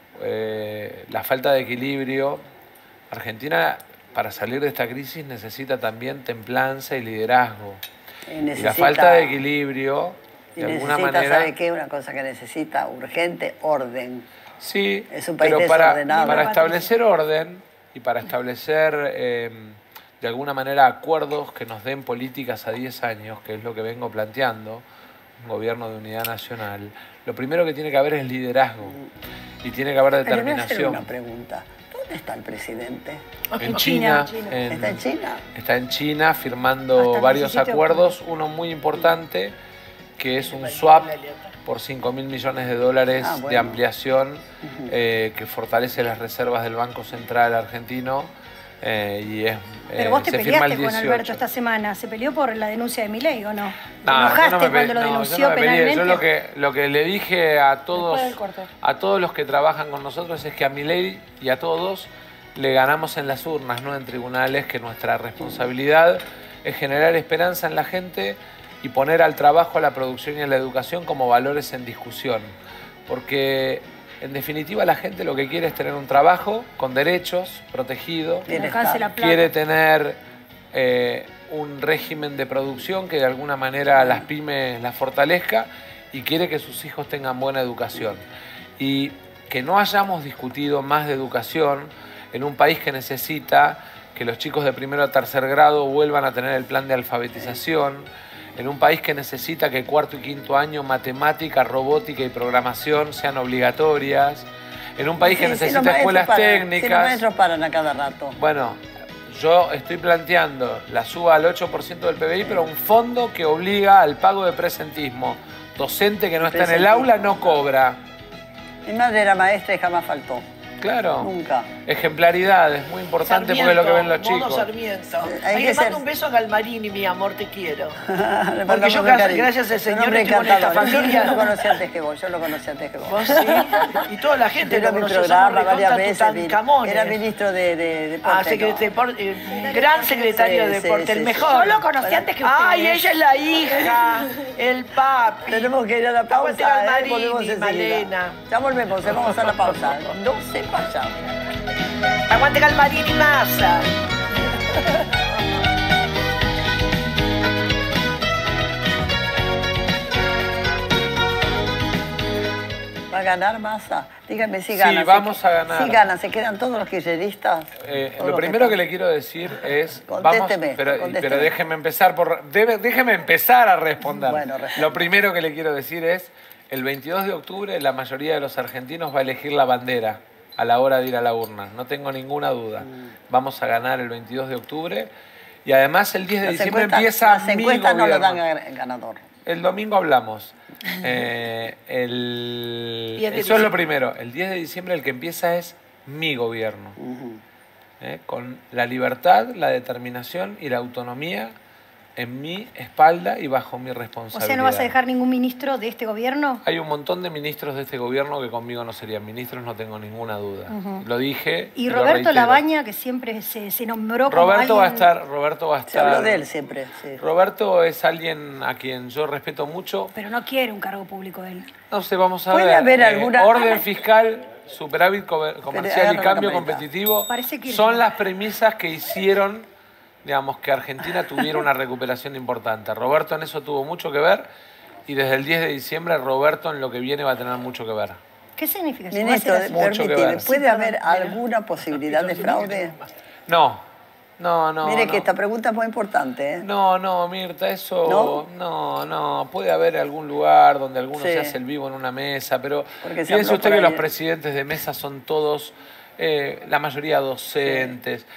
la falta de equilibrio. Argentina, para salir de esta crisis, necesita también templanza y liderazgo. Y la falta de equilibrio, de alguna manera... ¿Sabe qué? Una cosa que necesita urgente, orden. Sí, es un país pero desordenado. para establecer orden y para establecer de alguna manera acuerdos que nos den políticas a 10 años, que es lo que vengo planteando, un gobierno de unidad nacional, lo primero que tiene que haber es liderazgo y tiene que haber determinación. Le voy a hacer una pregunta. ¿Dónde está el presidente? En China. ¿Está en China? Está en China firmando varios acuerdos, uno muy importante que es un swap por $5.000 millones de ampliación que fortalece las reservas del Banco Central argentino y es Pero vos te peleaste con Alberto esta semana. ¿Se peleó por la denuncia de Milei o no? ¿Te enojaste cuando lo denunció penalmente? Yo lo que le dije a todos los que trabajan con nosotros es que a Milei y a todos le ganamos en las urnas, no en tribunales, que nuestra responsabilidad es generar esperanza en la gente y poner al trabajo, a la producción y a la educación como valores en discusión. Porque en definitiva la gente lo que quiere es tener un trabajo con derechos, protegido, quiere tener un régimen de producción que de alguna manera a las pymes las fortalezca y quiere que sus hijos tengan buena educación. Y que no hayamos discutido más de educación en un país que necesita que los chicos de primero a tercer grado vuelvan a tener el plan de alfabetización, en un país que necesita que cuarto y quinto año matemática, robótica y programación sean obligatorias, en un país que necesita escuelas técnicas. Si los maestros paran a cada rato. Bueno, yo estoy planteando la suba al 8% del PBI, pero un fondo que obliga al pago de presentismo. Docente que no está en el aula no cobra. Mi madre era maestra y jamás faltó. Claro. Nunca. Ejemplaridad, es muy importante porque es lo que ven los chicos. Sarmiento. Hay Ahí que le mando ser- un beso a Galmarini, mi amor, te quiero. Le Porque yo, mandamos cariño. gracias al Un Señor, hombre estuve en esta encantador. familia. Yo lo conocí antes que vos, yo lo conocí antes que vos. Vos sí, y toda la gente Vino lo a mi conoció. programa Somos varias recontra veces. Tutankamones. Era ministro de deporte. Gran secretario Sí, de sí, deporte, el sí, mejor. sí. Yo lo conocí antes que ustedes. Ay, ella es la hija, el papi. Tenemos que ir a la Aguante pausa, Galmarini, volvemos enseguida. Malena. Ya volvemos, vamos a la pausa. No se vayan. Aguante Galmarini Massa. ¿Va a ganar Massa? Díganme si Sí, gana. vamos a ganar. Si ganan, ¿se quedan todos los kirchneristas? Lo primero que le quiero decir es... Contésteme, pero contésteme. déjeme empezar déjeme empezar a responder. Bueno, responde. Lo primero que le quiero decir es, el 22 de octubre la mayoría de los argentinos va a elegir la bandera a la hora de ir a la urna. No tengo ninguna duda. Vamos a ganar el 22 de octubre. Y además el 10 de diciembre empieza las mi encuestas no lo gobierno. dan ganador. El domingo hablamos. Eso es lo primero. El 10 de diciembre el que empieza es mi gobierno. Con la libertad, la determinación y la autonomía en mi espalda y bajo mi O responsabilidad. sea, ¿no vas a dejar ningún ministro de este gobierno? Hay un montón de ministros de este gobierno que conmigo no serían ministros, no tengo ninguna duda. Ujú. Lo dije. Y lo Roberto reitero. Labaña, que siempre se nombró como Roberto va a alguien... estar. Roberto va a Se estar. habló de él siempre. Sí. Roberto es alguien a quien yo respeto mucho. Pero no quiere un cargo público él. No sé, vamos a ¿Puede ver. haber alguna- Orden fiscal, superávit comercial y agarra la cambio camioneta. competitivo Parece que- son las premisas que hicieron, digamos, que Argentina tuviera una recuperación importante. Roberto en eso tuvo mucho que ver y desde el 10 de diciembre Roberto en lo que viene va a tener mucho que ver. ¿Qué significa eso? Ministro, ¿Va a ser así? Mucho que permíteme, ver. ¿puede haber alguna posibilidad de fraude? No. Mire no. que esta pregunta es muy importante. ¿eh? No, Mirta, eso no. Puede haber algún lugar donde alguno Sí. se hace el vivo en una mesa, pero Porque se piense habló usted por que ahí. los presidentes de mesa son todos, la mayoría docentes.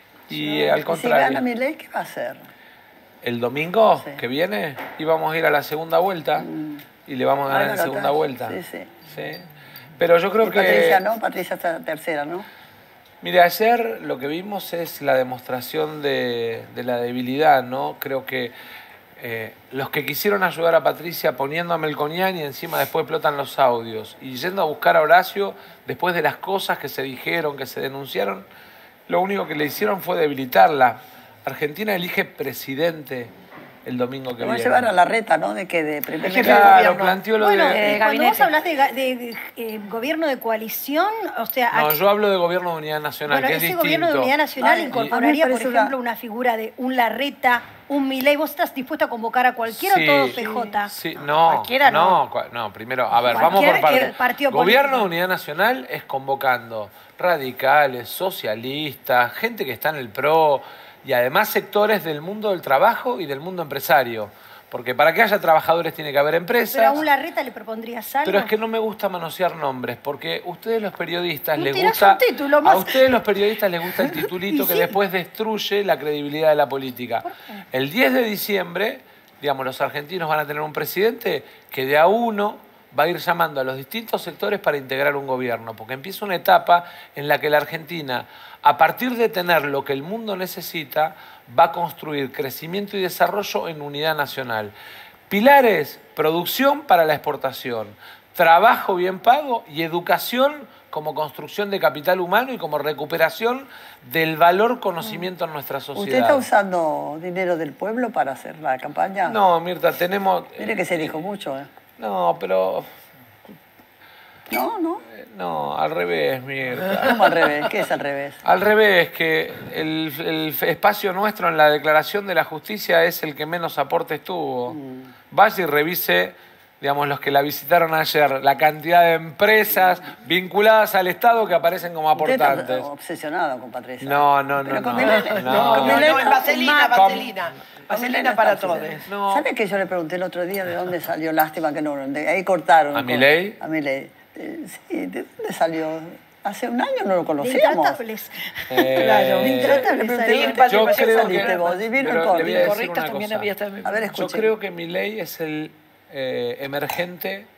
Y al Si contrario, gana Milei, ¿qué va a hacer? el domingo Sí. que viene íbamos a ir a la segunda vuelta y le vamos a ganar en Bueno, segunda vuelta. Sí. Sí. Pero yo creo Y que... Patricia no, Patricia está tercera, ¿no? Mire, ayer lo que vimos es la demostración de la debilidad, ¿no? Creo que los que quisieron ayudar a Patricia poniendo a Melconian y encima después explotan los audios y yendo a buscar a Horacio después de las cosas que se dijeron, que se denunciaron, lo único que le hicieron fue debilitarla. Argentina elige presidente el domingo que Lo va a viene. llevar a la reta, ¿no? De que de primer Claro, planteó lo Bueno, de... cuando vos hablas de gobierno de coalición, o sea... No, aquí- yo hablo de gobierno de unidad nacional, bueno, que es ese distinto. gobierno de unidad nacional Ay, incorporaría, a mí me por parece ejemplo, una figura de un Larreta, un Milei. ¿Vos estás dispuesto a convocar a cualquiera Sí. o todo PJ? Sí, no, Cualquiera no. no, primero, a ver, vamos Cualquier por partes. partido Gobierno político. de Unidad Nacional es convocando radicales, socialistas, gente que está en el PRO y además sectores del mundo del trabajo y del mundo empresario. Porque para que haya trabajadores tiene que haber empresas. Pero a un Larreta le propondrías algo. Pero es que no me gusta manosear nombres, porque ustedes los periodistas No les tirás gusta. un título más. A ustedes los periodistas les gusta el titulito Y que sí. después destruye la credibilidad de la política. El 10 de diciembre, digamos, los argentinos van a tener un presidente que de a uno va a ir llamando a los distintos sectores para integrar un gobierno, porque empieza una etapa en la que la Argentina, a partir de tener lo que el mundo necesita, va a construir crecimiento y desarrollo en unidad nacional. Pilares, producción para la exportación, trabajo bien pago y educación como construcción de capital humano y como recuperación del valor conocimiento en nuestra sociedad. ¿Usted está usando dinero del pueblo para hacer la campaña? No, Mirta, tenemos... Mire que se dijo mucho, ¿eh? No, pero... No. No, al revés, Mirta. ¿Cómo al revés? ¿Qué es al revés? Al revés, que el espacio nuestro en la Declaración de la Justicia es el que menos aportes tuvo. Vaya y revise, digamos, los que la visitaron ayer, la cantidad de empresas vinculadas al Estado que aparecen como aportantes. Usted está obsesionado con Patricia. No. En Vaselina para todos. ¿Sabe que yo le pregunté el otro día de dónde salió? Lástima que no, de ahí cortaron. ¿A Milei? A Milei. Sí, ¿de dónde salió? Hace un año no lo conocíamos. Intratables. Claro, intratables. Yo creo que... Yo creo que Milei es el emergente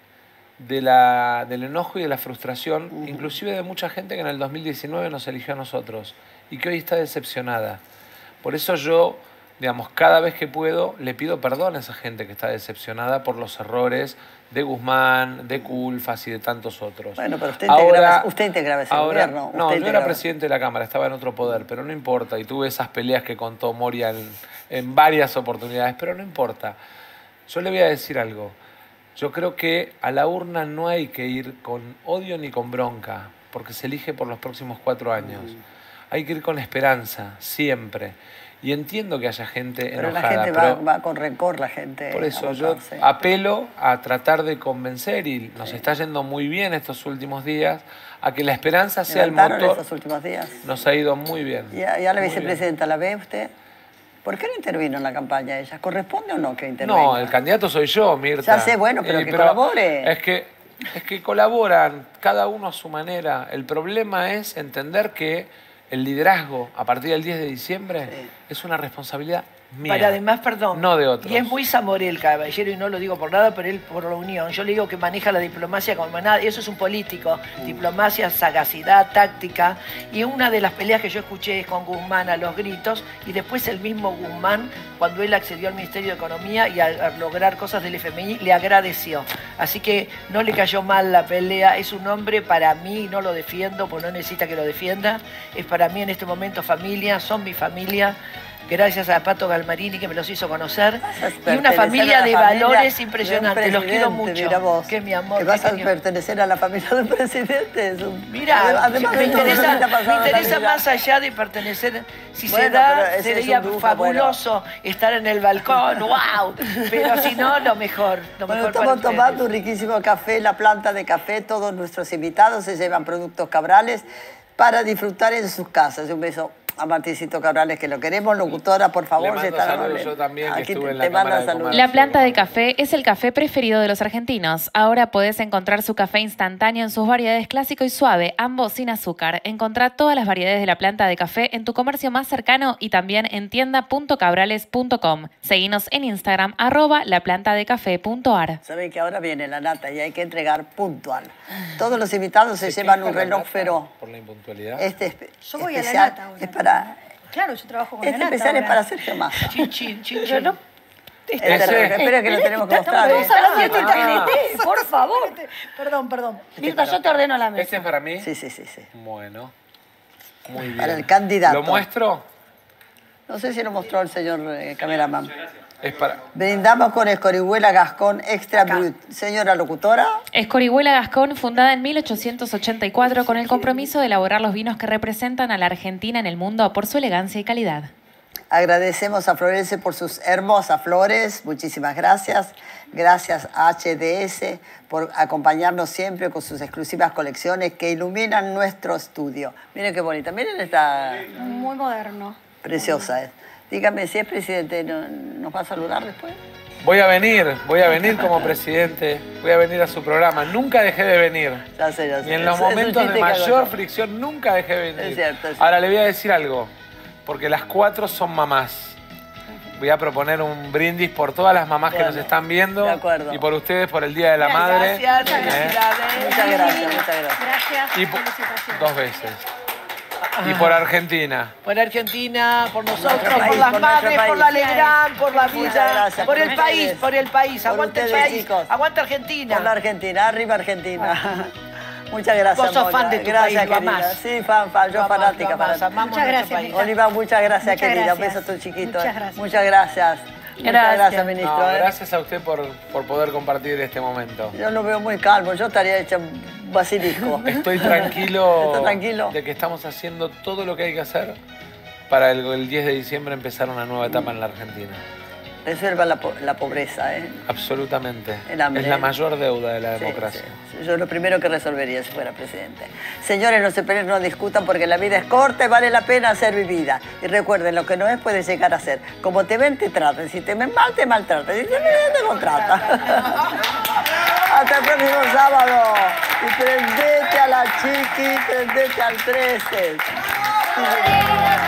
del enojo y de la frustración, inclusive de mucha gente que en el 2019 nos eligió a nosotros y que hoy está decepcionada. Por eso yo, digamos, cada vez que puedo le pido perdón a esa gente que está decepcionada por los errores de Guzmán, de Culfas y de tantos otros. Bueno, pero usted integraba ese ahora, gobierno. No, yo era presidente de la Cámara, estaba en otro poder, pero no importa. Y tuve esas peleas que contó Moria en varias oportunidades, pero no importa. Yo le voy a decir algo. Yo creo que a la urna no hay que ir con odio ni con bronca, porque se elige por los próximos 4 años. Hay que ir con esperanza, siempre. Y entiendo que haya gente pero enojada. La gente va con rencor, la gente. Por eso yo apelo a tratar de convencer, y nos está yendo muy bien estos últimos días, a que la esperanza sea el motor. Estos últimos días? Nos ha ido muy bien. ¿Ya la vicepresidenta la ve usted? ¿Por qué no intervino en la campaña ella? ¿Corresponde o no que intervenga? No, el candidato soy yo, Mirta. Ya sé, bueno, pero que colabore. Es que colaboran cada uno a su manera. El problema es entender que el liderazgo a partir del 10 de diciembre es una responsabilidad mía. Para además, perdón, no de otros. Y es muy Zamorel, caballero, y no lo digo por nada, pero él por la unión. Yo le digo que maneja la diplomacia como nada, eso es un político. Diplomacia, sagacidad, táctica. Y una de las peleas que yo escuché es con Guzmán a los gritos, y después el mismo Guzmán, cuando él accedió al Ministerio de Economía y a lograr cosas del FMI, le agradeció. Así que no le cayó mal la pelea. Es un hombre para mí, no lo defiendo, pues no necesita que lo defienda. Es para mí en este momento familia, son mi familia. Gracias a Pato Galmarini que me los hizo conocer. Y una familia de valores impresionantes. Los quiero mucho. Mira vos, que mi amor. Que vas a pertenecer a la familia del presidente. Mira, además me interesa más allá de pertenecer. Si se da, sería fabuloso estar en el balcón. ¡Wow! Pero si no, lo mejor. Estamos tomando un riquísimo café, la planta de café. Todos nuestros invitados se llevan productos Cabrales para disfrutar en sus casas. Un beso a Martincito Cabrales, que lo queremos. Locutora, por favor. Le mando saludos yo también, que estuve en la Cámara de Comercio. La Planta de Café es el café preferido de los argentinos. Ahora podés encontrar su café instantáneo en sus variedades clásico y suave, ambos sin azúcar. Encontrá todas las variedades de La Planta de Café en tu comercio más cercano y también en tienda.cabrales.com. Seguinos en Instagram, @laplantadecafé.ar. Saben que ahora viene la nata y hay que entregar puntual. Todos los invitados se llevan un reloj feroz. ¿Por la impuntualidad? Yo voy a la nata ahora. Es para... Claro, yo trabajo con la nata. especial es ahora. para Sergio Massa. Yo no. Espera que lo tenemos que mostrar. Vamos a hablar de TNT, por favor. Perdón. Mirta, yo te ordeno la mesa. ¿Este es para mí? Sí. Bueno, muy bien. Para el candidato. ¿Lo muestro? No sé si lo mostró el señor cameraman. Es para... Brindamos con Escorihuela Gascón Extra Brut. Señora locutora. Escorihuela Gascón, fundada en 1884 con el compromiso de elaborar los vinos que representan a la Argentina en el mundo por su elegancia y calidad. Agradecemos a Florense por sus hermosas flores. Muchísimas gracias. Gracias a HDS por acompañarnos siempre con sus exclusivas colecciones que iluminan nuestro estudio. Miren qué bonita. Miren esta... Muy moderno. Preciosa es. Dígame, si es presidente, ¿nos va a saludar después? Voy a venir como presidente, voy a venir a su programa. Nunca dejé de venir. Ya sé. Y en los momentos de mayor fricción nunca dejé de venir. Es cierto. Ahora le voy a decir algo, porque las 4 son mamás. Voy a proponer un brindis por todas las mamás que nos están viendo. De acuerdo. Y por ustedes, por el Día de la Madre. Gracias, Muchas gracias. Gracias. Y 2 veces. Y por Argentina. Por Argentina, por nosotros, nuestro país, por las por madres, nuestro por país. la Legrand, por la Muchas vida, gracias. por el país, ustedes. por el país. Por Aguanta el ustedes, país, chicos. aguanta Argentina. Por la Argentina, arriba Argentina. Muchas gracias, Vos sos Mola. fan de tu Gracias, país, lo querida. amás. Sí, fan, yo fanática. Amamos Muchas nuestro gracias, país. Mirta. Oliva, muchas gracias, Muchas querida. gracias. Un beso a tu chiquito. Muchas gracias. Muchas gracias. Muchas gracias, ministro. No, gracias a usted por poder compartir este momento. Yo lo veo muy calmo, yo estaría hecha un basilisco. Estoy tranquilo, ¿Está tranquilo? De que estamos haciendo todo lo que hay que hacer para el 10 de diciembre empezar una nueva etapa en la Argentina. Resuelva la pobreza, ¿eh? Absolutamente. El hambre, es la mayor deuda de la democracia. Sí. Yo lo primero que resolvería si fuera presidente. Señores, no se peleen, no discutan porque la vida es corta y vale la pena ser vivida. Y recuerden, lo que no es puede llegar a ser. Como te ven, te tratan. Si te ven mal, te maltratan. Si te ven bien, te contratan. Hasta el próximo sábado. Y prendete a la chiqui, prendete al 13.